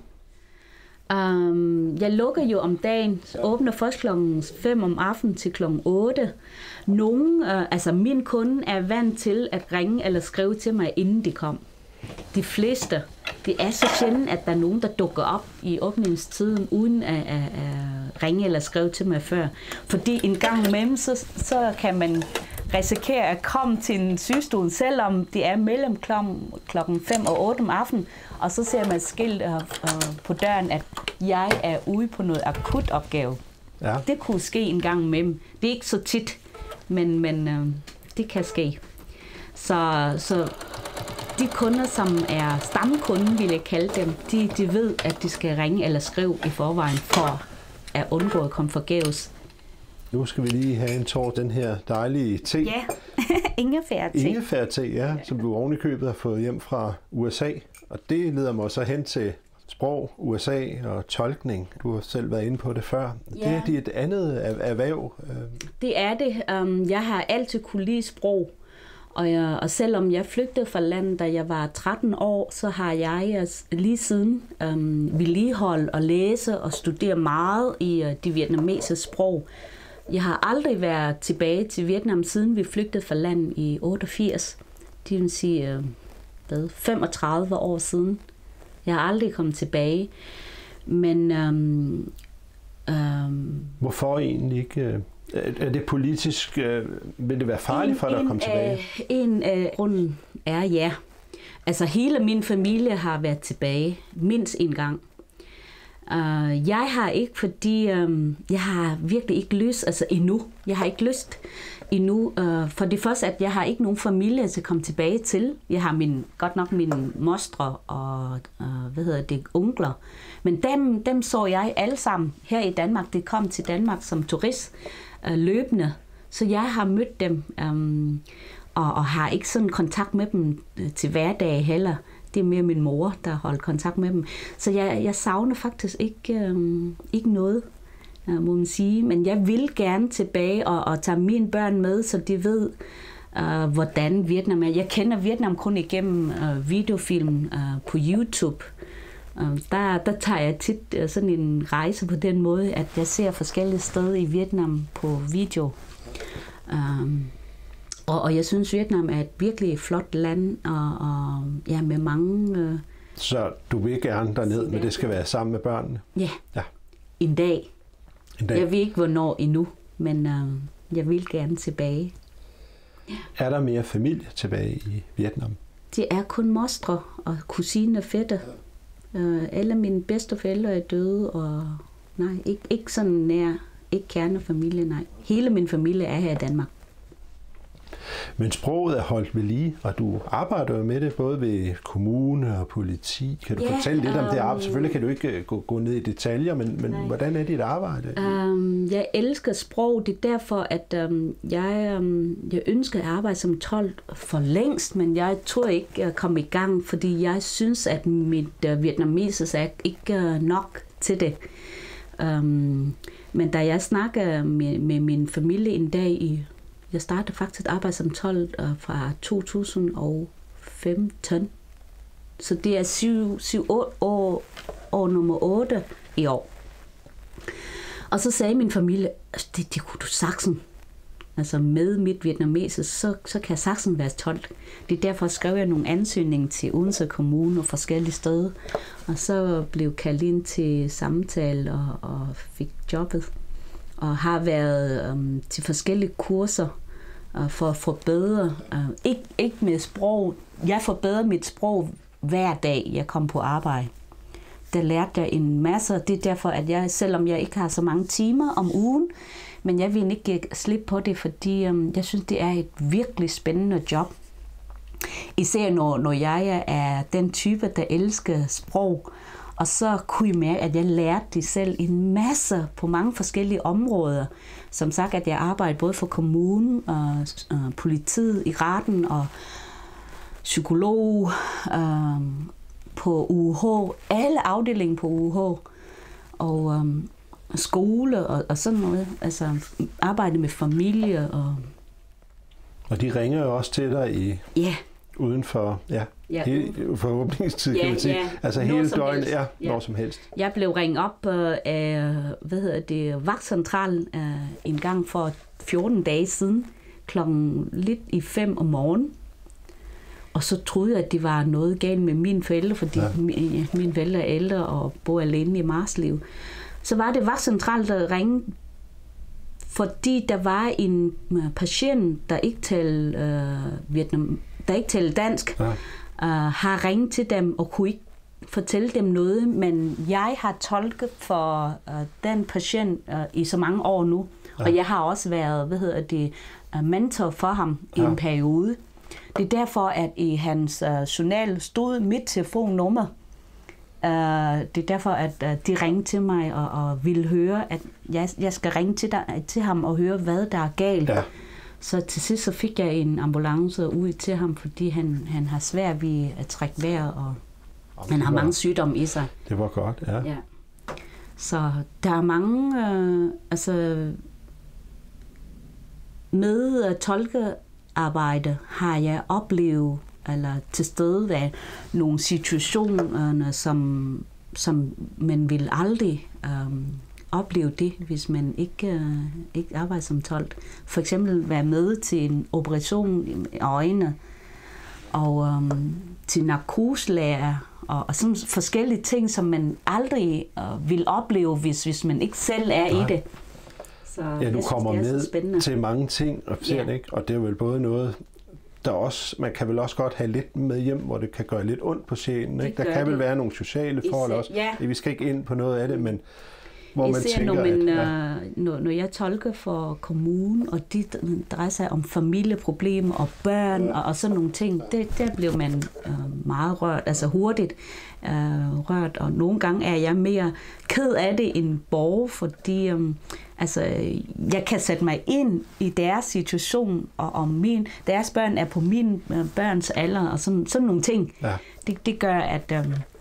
Jeg lukker jo om dagen, så åbner først 5 om aftenen til 8. Min kunde er vant til at ringe eller skrive til mig, inden de kom. De fleste, det er så sjældent, at der er nogen, der dukker op i åbningstiden, uden at ringe eller skrive til mig før. Fordi en gang imellem, så kan man risikere at komme til en sygestue, selvom det er mellem klokken 5 og 8 om aftenen, og så ser man et skilt på døren, at jeg er ude på noget akut opgave. Ja. Det kunne ske en gang imellem. Det er ikke så tit, men det kan ske. Så de kunder, som er stamkunden, vil jeg kalde dem, de ved, at de skal ringe eller skrive i forvejen for at undgå at komme forgæves. Nu skal vi lige have en tår, den her dejlige te. Ja, ingefær-te. Ingefær-te, ja, som du oven i købet har fået hjem fra USA. Og det leder mig så hen til sprog, USA og tolkning. Du har selv været inde på det før. Ja. Det er et andet erhverv. Det er det. Jeg har altid kunne lide sprog. Og selvom jeg flygtede fra landet, da jeg var 13 år, så har jeg lige siden vedligeholdt og læse og studere meget i de vietnamesiske sprog. Jeg har aldrig været tilbage til Vietnam, siden vi flygtede fra landet i 88. Det vil sige 35 år siden. Jeg har aldrig kommet tilbage. Men hvorfor egentlig ikke? Er det politisk? Vil det være farligt for dig at komme tilbage? En af grunden er ja. Altså hele min familie har været tilbage mindst en gang. Jeg har ikke, fordi jeg har virkelig ikke lyst, altså endnu. Jeg har ikke lyst endnu. For det første, at jeg har ikke nogen familie til at komme tilbage til. Jeg har godt nok mine mostre og onkler. Men dem så jeg alle sammen her i Danmark. Det kom til Danmark som turist løbende. Så jeg har mødt dem og har ikke sådan kontakt med dem til hverdag heller. Det er mere min mor, der holdt kontakt med dem. Så jeg savner faktisk ikke noget, må man sige. Men jeg vil gerne tilbage og tage mine børn med, så de ved, hvordan Vietnam er. Jeg kender Vietnam kun igennem videofilm på YouTube. Der tager jeg tit sådan en rejse på den måde, at jeg ser forskellige steder i Vietnam på video. Og jeg synes, Vietnam er et virkelig flot land, og ja, med mange... Så du vil gerne derned, men det skal være sammen med børnene? Ja. En dag. Jeg ved ikke, hvornår endnu, men jeg vil gerne tilbage. Ja. Er der mere familie tilbage i Vietnam? Det er kun mostre og kusiner og fætter. Alle mine bedsteforældre er døde, og nej, ikke sådan nær, ikke kernefamilie, nej. Hele min familie er her i Danmark. Men sproget er holdt ved lige, og du arbejder jo med det både ved kommune og politi. Kan du fortælle lidt om det arbejde? Selvfølgelig kan du ikke gå ned i detaljer, men hvordan er dit arbejde? Jeg elsker sprog. Det er derfor, at jeg ønsker at arbejde som tolk for længst, men jeg tror ikke at komme i gang, fordi jeg synes, at mit vietnamesisk er ikke nok til det. Men da jeg snakker med min familie en dag jeg startede faktisk at arbejde som tolk fra 2015. Så det er 7 år nummer 8 i år. Og så sagde min familie, det kunne du sagtens altså med mit vietnamesisk, så kan jeg sagtens være tolk. Det er derfor, skrev jeg nogle ansøgninger til Odense Kommune og forskellige steder. Og så blev kaldt ind til samtale og fik jobbet. Og har været til forskellige kurser for at forbedre. Ikke med sprog. Jeg forbedrer mit sprog hver dag, jeg kom på arbejde. Der lærte jeg en masse. Det er derfor, at jeg, selvom jeg ikke har så mange timer om ugen, men jeg vil ikke slippe på det, fordi jeg synes, det er et virkelig spændende job. Især når jeg er den type, der elsker sprog. Og så kunne jeg mærke, at jeg lærte det selv en masse på mange forskellige områder. Som sagt, at jeg arbejder både for kommunen og politiet i retten og psykolog på UH. Alle afdelinger på UH. Og skole og sådan noget. Altså arbejde med familie. Og de ringer jo også til dig uden for for åbningstid, kan man sige. Altså hele døgnet, når som helst. Jeg blev ringet op af, vagtcentralen en gang for 14 dage siden, klokken lidt i 5 om morgenen. Og så troede jeg, at det var noget galt med mine forældre, fordi mine forældre er ældre og bor alene i Marslev. Så var det vagtcentralen, der ringede, fordi der var en patient, der ikke talte dansk, har ringet til dem og kunne ikke fortælle dem noget, men jeg har tolket for den patient i så mange år nu, og jeg har også været, mentor for ham i en periode. Det er derfor, at i hans journal stod mit telefonnummer. Det er derfor, at de ringede til mig og ville høre, at jeg skal ringe til ham og høre, hvad der er galt. Ja. Så til sidst så fik jeg en ambulance ud til ham, fordi han har svært ved at trække vejret, og han har mange sygdomme i sig. Det var godt, ja. Så der er mange, med tolkearbejde har jeg oplevet, eller til stede ved nogle situationer, som man vil aldrig opleve det, hvis man ikke arbejder som tolk. For eksempel være med til en operation i øjnene, og til narkoselærer, og sådan forskellige ting, som man aldrig vil opleve, hvis man ikke selv er i det. Så du kommer med til mange ting, og ser det, ikke? Og det er vel både noget, der også, man kan vel også godt have lidt med hjem, hvor det kan gøre lidt ondt på sjælen, ikke? Der kan vel være nogle sociale forhold også. Ja. Vi skal ikke ind på noget af det, men hvor man tænker, når jeg tolker for kommunen, og det drejer sig om familieproblemer og børn og sådan nogle ting, der bliver man meget rørt, altså hurtigt rørt, og nogle gange er jeg mere ked af det end borger, fordi jeg kan sætte mig ind i deres situation, og deres børn er på mine børns alder, og sådan nogle ting. Ja. Det gør, at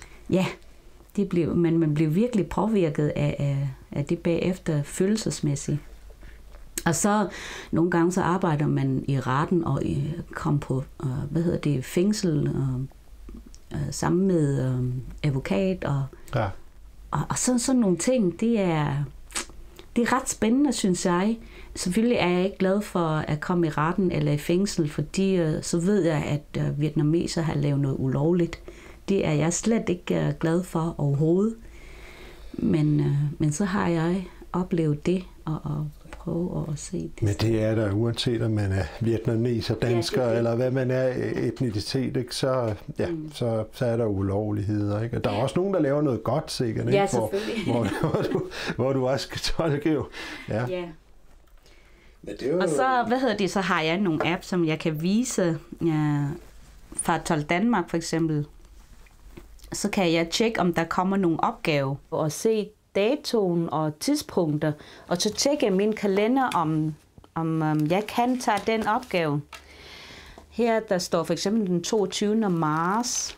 man bliver virkelig påvirket af det bagefter følelsesmæssigt. Og så nogle gange så arbejder man i retten og kommer på fængsel sammen med advokat og sådan nogle ting. Det er ret spændende, synes jeg. Selvfølgelig er jeg ikke glad for at komme i retten eller i fængsel, fordi så ved jeg, at vietnameser har lavet noget ulovligt. Det er jeg slet ikke glad for overhovedet. Men så har jeg oplevet det og prøve at se det. Men det er der, uanset om man er vietnameser, dansker, eller hvad man er, etnicitet, ikke? Så er der ulovligheder. Ikke? Og der er også nogen, der laver noget godt, sikkert, ikke? Ja, selvfølgelig. Hvor du også skal tolke jo. Ja. Men det og så, så har jeg nogle apps, som jeg kan vise fra Tolk Danmark for eksempel. Så kan jeg tjekke, om der kommer nogle opgaver, og se datoen og tidspunkter, og så tjekke min kalender, om jeg kan tage den opgave. Her der står for eksempel den 22. marts.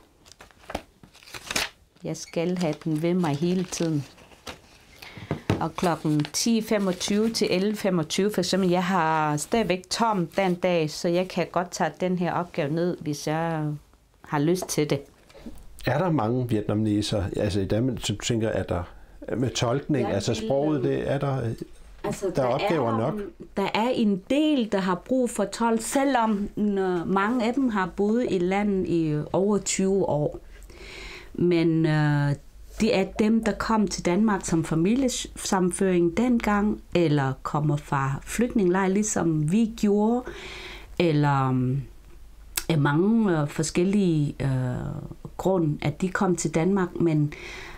Jeg skal have den ved mig hele tiden. Og klokken 10.25 til 11.25 for eksempel, jeg har stadigvæk tom den dag, så jeg kan godt tage den her opgave ned, hvis jeg har lyst til det. Er der mange vietnameser, altså i Danmark, som tænker, at der med tolkning, altså sproget, det er der? Altså, der er opgaver nok. Der er en del, der har brug for tolk, selvom mange af dem har boet i landet i over 20 år. Men det er dem, der kom til Danmark som familiesammenføring dengang, eller kommer fra flygtningelejr, ligesom vi gjorde, eller mange forskellige grunde, at de kom til Danmark, men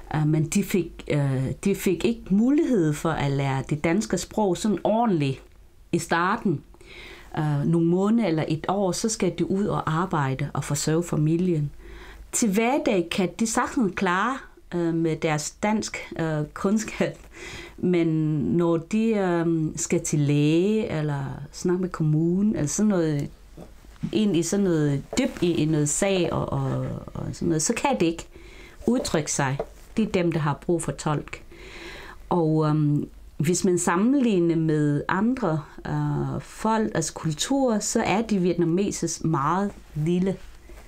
de fik ikke mulighed for at lære det danske sprog sådan ordentligt i starten. Nogle måneder eller et år, så skal de ud og arbejde og forsørge familien. Til hverdag kan de sagtens klare med deres dansk kundskab, men når de skal til læge eller snakke med kommunen, eller sådan noget, ind i sådan noget dybt i noget sag og sådan noget, så kan det ikke udtrykke sig. Det er dem, der har brug for tolk. Og hvis man sammenligner med andre folk, altså kulturer, så er de vietnameses meget lille.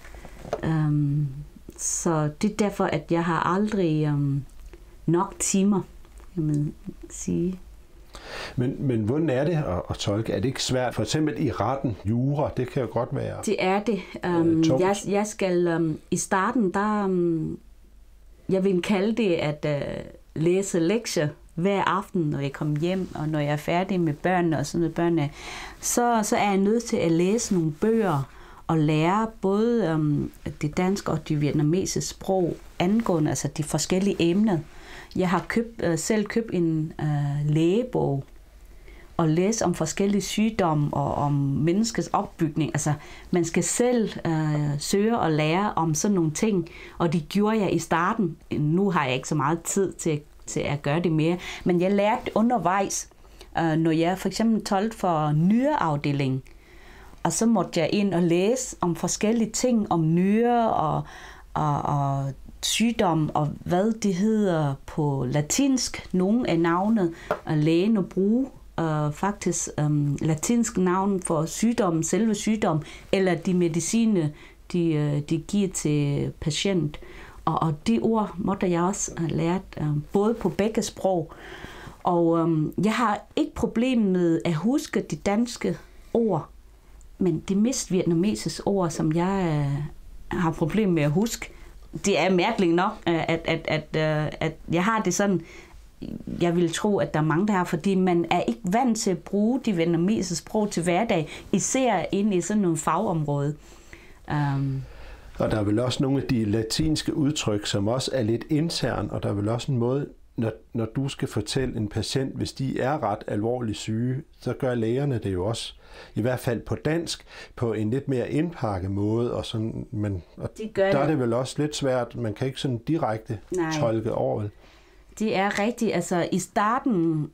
Så det er derfor, at jeg har aldrig nok timer, kan man sige. Men hvordan er det at tolke? Er det ikke svært? For eksempel i retten, jura, det kan jo godt være det er det. Jeg skal i starten, jeg vil kalde det at læse lektier hver aften, når jeg kommer hjem, og når jeg er færdig med børnene og sådan noget børnene, så er jeg nødt til at læse nogle bøger og lære både det danske og det vietnamesiske sprog angående altså de forskellige emner. Jeg har selv købt en lægebog og læse om forskellige sygdomme og om menneskets opbygning. Altså, man skal selv søge og lære om sådan nogle ting, og det gjorde jeg i starten. Nu har jeg ikke så meget tid til at gøre det mere, men jeg lærte det undervejs, når jeg for eksempel tolkede for nyreafdelingen, og så måtte jeg ind og læse om forskellige ting, om nyre og sygdom, og hvad det hedder på latinsk. Nogle af navnet lægen og bruge faktisk latinsk navn for sygdommen, selve sygdom, eller de mediciner, de giver til patient. Og de ord måtte jeg også have lært, både på begge sprog. Og jeg har ikke problem med at huske de danske ord, men de mest vietnamesiske ord, som jeg har problem med at huske, det er mærkeligt nok, at jeg har det sådan. Jeg vil tro, at der er mange, der har, fordi man er ikke vant til at bruge de vietnamesiske sprog til hverdag, især inde i sådan nogle fagområde. Og der er vel også nogle af de latinske udtryk, som også er lidt intern, og der er vel også en måde, når du skal fortælle en patient, hvis de er ret alvorligt syge, så gør lægerne det jo også, i hvert fald på dansk, på en lidt mere indpakket måde, og sådan, men og der er det vel også lidt svært, man kan ikke sådan direkte tolke over det. Det er rigtigt, altså i starten,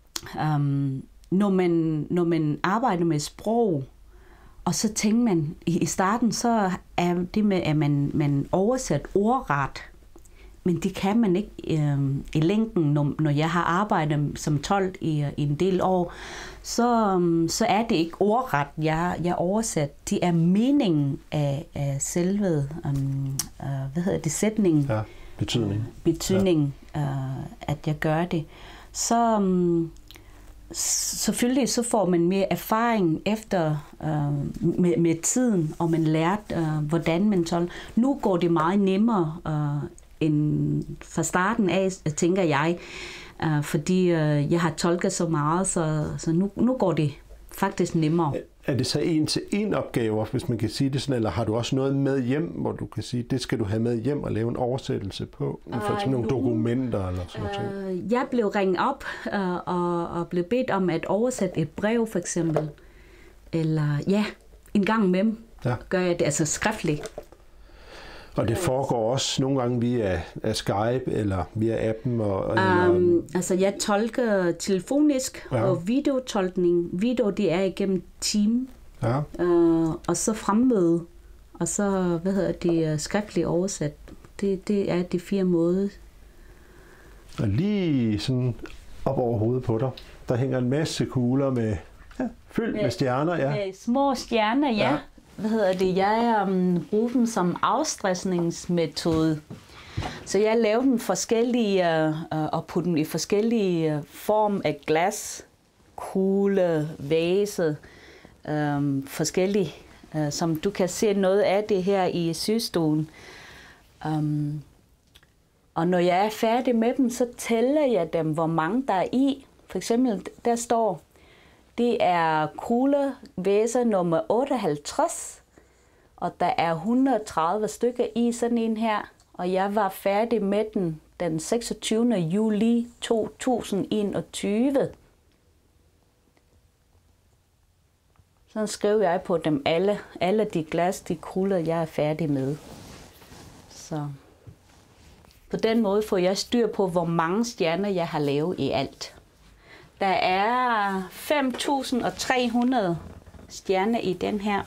når man arbejder med sprog, og så tænker man, i starten, så er det med, at man oversat ordret, men det kan man ikke i længden, når jeg har arbejdet som tolk i en del år, så er det ikke ordret, jeg oversat. Det er meningen af selve, sætningen. Ja, betydning. At jeg gør det. Så selvfølgelig så får man mere erfaring efter med tiden, og man lærte, hvordan man tolker. Nu går det meget nemmere end fra starten af, tænker jeg, fordi jeg har tolket så meget, så nu går det faktisk nemmere. Er det så en opgave, hvis man kan sige det sådan, eller har du også noget med hjem, hvor du kan sige, det skal du have med hjem og lave en oversættelse på? For eksempel nogle dokumenter eller sådan noget? Jeg blev ringet op og blev bedt om at oversætte et brev, for eksempel. Eller en gang med dem gør jeg det, altså skriftligt. Og det foregår også nogle gange via Skype eller via appen? Altså jeg tolker telefonisk og videotolkning. Video, det er igennem Team. Ja. Og så fremmøde. Og så, skriftligt oversat. Det er de 4 måder. Og lige sådan op over hovedet på dig, der hænger en masse kugler med fyldt med stjerner. Ja. Med små stjerner, ja. Jeg bruger dem som afstressningsmetode. Så jeg lavede dem forskellige, og putte dem i forskellige form af glas, kugle, vase, forskellige, som du kan se noget af det her i systuen. Og når jeg er færdig med dem, så tæller jeg dem, hvor mange der er i. For eksempel, der står, det er kuglevæser nummer 58, og der er 130 stykker i sådan en her. Og jeg var færdig med den 26. juli 2021. Så skrev jeg på dem alle de glas, de kugler, jeg er færdig med. Så på den måde får jeg styr på, hvor mange stjerner jeg har lavet i alt. Der er 5.300 stjerner i den her.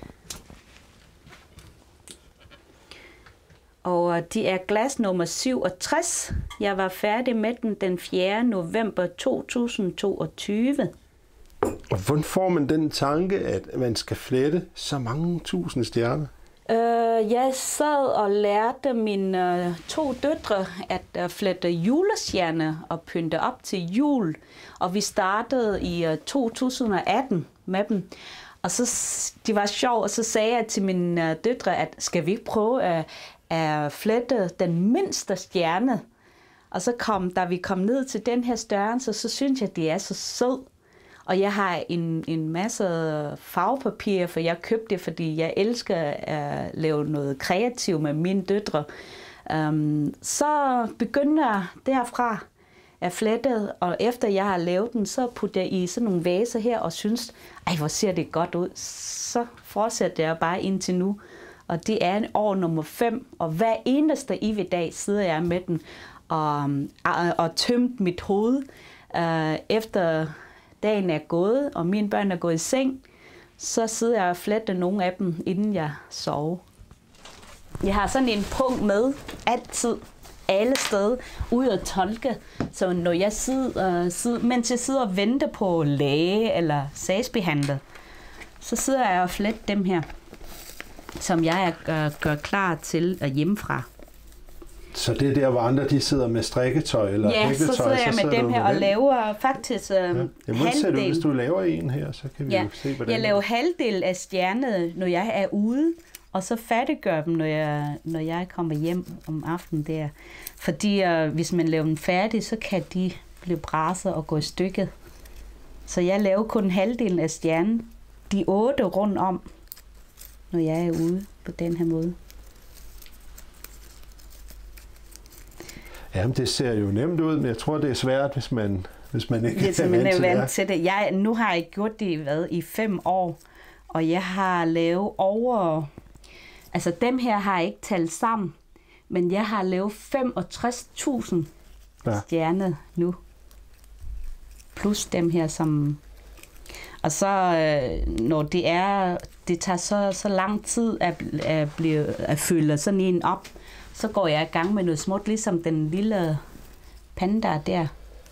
Og de er glas nummer 67. Jeg var færdig med den 4. november 2022. Og hvordan får man den tanke, at man skal flette så mange tusind stjerner? Jeg sad og lærte mine 2 døtre at flette julestjerner og pynte op til jul. Og vi startede i 2018 med dem. Og så, de var sjov, og så sagde jeg til mine døtre, at skal vi ikke prøve at flette den mindste stjerne? Og så da vi kom ned til den her størrelse, så synes jeg, det er så sød. Og jeg har en masse farvepapir, for jeg købte det, fordi jeg elsker at lave noget kreativt med mine døtre. Så begyndte jeg derfra at flette, og efter jeg har lavet den, så putter jeg i sådan nogle vaser her og synes, ej, hvor ser det godt ud. Så fortsætter jeg bare indtil nu. Og det er år nummer 5, og hver eneste evig dag sidder jeg med den og tømt mit hoved efter dagen er gået, og mine børn er gået i seng, så sidder jeg og fletter nogle af dem, inden jeg sover. Jeg har sådan en punkt med, altid, alle steder, ude at tolke. Så når jeg mens jeg sidder og venter på læge eller sagsbehandler, så sidder jeg og fletter dem her, som jeg gør klar til hjemmefra. Så det er der, hvor andre de sidder med strikketøj eller hækletøj? Ja, så sidder jeg med dem her og laver faktisk halvdel. Hvis du laver en her, så kan vi jo se, hvordan jeg laver halvdel af stjerner, når jeg er ude, og så færdiggør dem, når jeg kommer hjem om aftenen der. Fordi hvis man laver dem færdig, så kan de blive braset og gå i stykket. Så jeg laver kun halvdelen af stjernen, de 8 rundt om, når jeg er ude på den her måde. Jamen, det ser jo nemt ud, men jeg tror, det er svært, hvis man ikke er vant til det. Nu har jeg gjort det i 5 år, og jeg har lavet altså dem her har jeg ikke talt sammen, men jeg har lavet 65.000 stjerner nu. Plus dem her, som... Og så, når det tager så lang tid at fylde sådan en op, så går jeg i gang med noget småt, ligesom den lille panda der.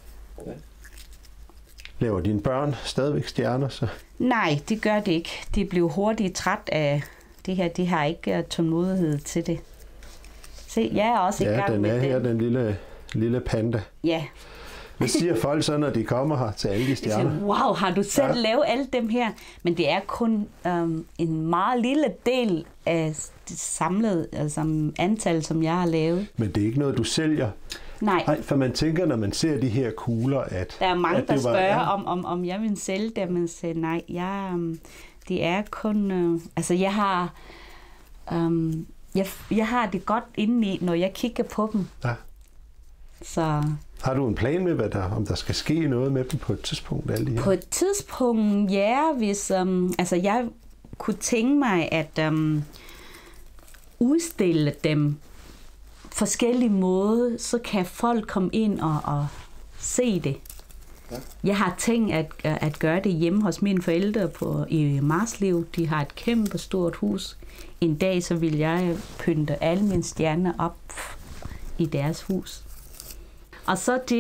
Laver dine børn stadigvæk stjerner? Så? Nej, det gør det ikke. De bliver hurtigt træt af det her. De har ikke tålmodighed til det. Se, jeg er også i gang med den. Ja, den lille panda. Ja. Hvad siger folk så, når de kommer her til alle de stjerner? Siger, wow, har du selv lavet alle dem her? Men det er kun en meget lille del af det samlede antal, som jeg har lavet. Men det er ikke noget, du sælger? Nej, for man tænker, når man ser de her kugler, at... Der er mange, der spørger, om jeg vil sælge dem, men siger nej, det er kun... jeg har det godt indeni, når jeg kigger på dem. Ja. Så... Har du en plan med, om der skal ske noget med dem på et tidspunkt? Alle de her? På et tidspunkt, ja. Hvis, jeg kunne tænke mig at udstille dem forskellige måder, så kan folk komme ind og se det. Ja. Jeg har tænkt at gøre det hjemme hos mine forældre i Marslev. De har et kæmpe stort hus. En dag så vil jeg pynte alle mine stjerner op i deres hus. Og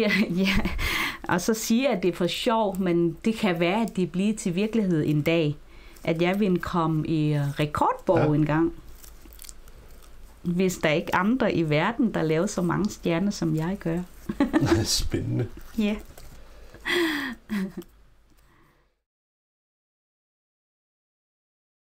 så siger jeg, at det er for sjov, men det kan være, at det bliver til virkelighed en dag. At jeg vil komme i rekordbog en gang. hvis der ikke er andre i verden, der laver så mange stjerner, som jeg gør. Spændende. Ja.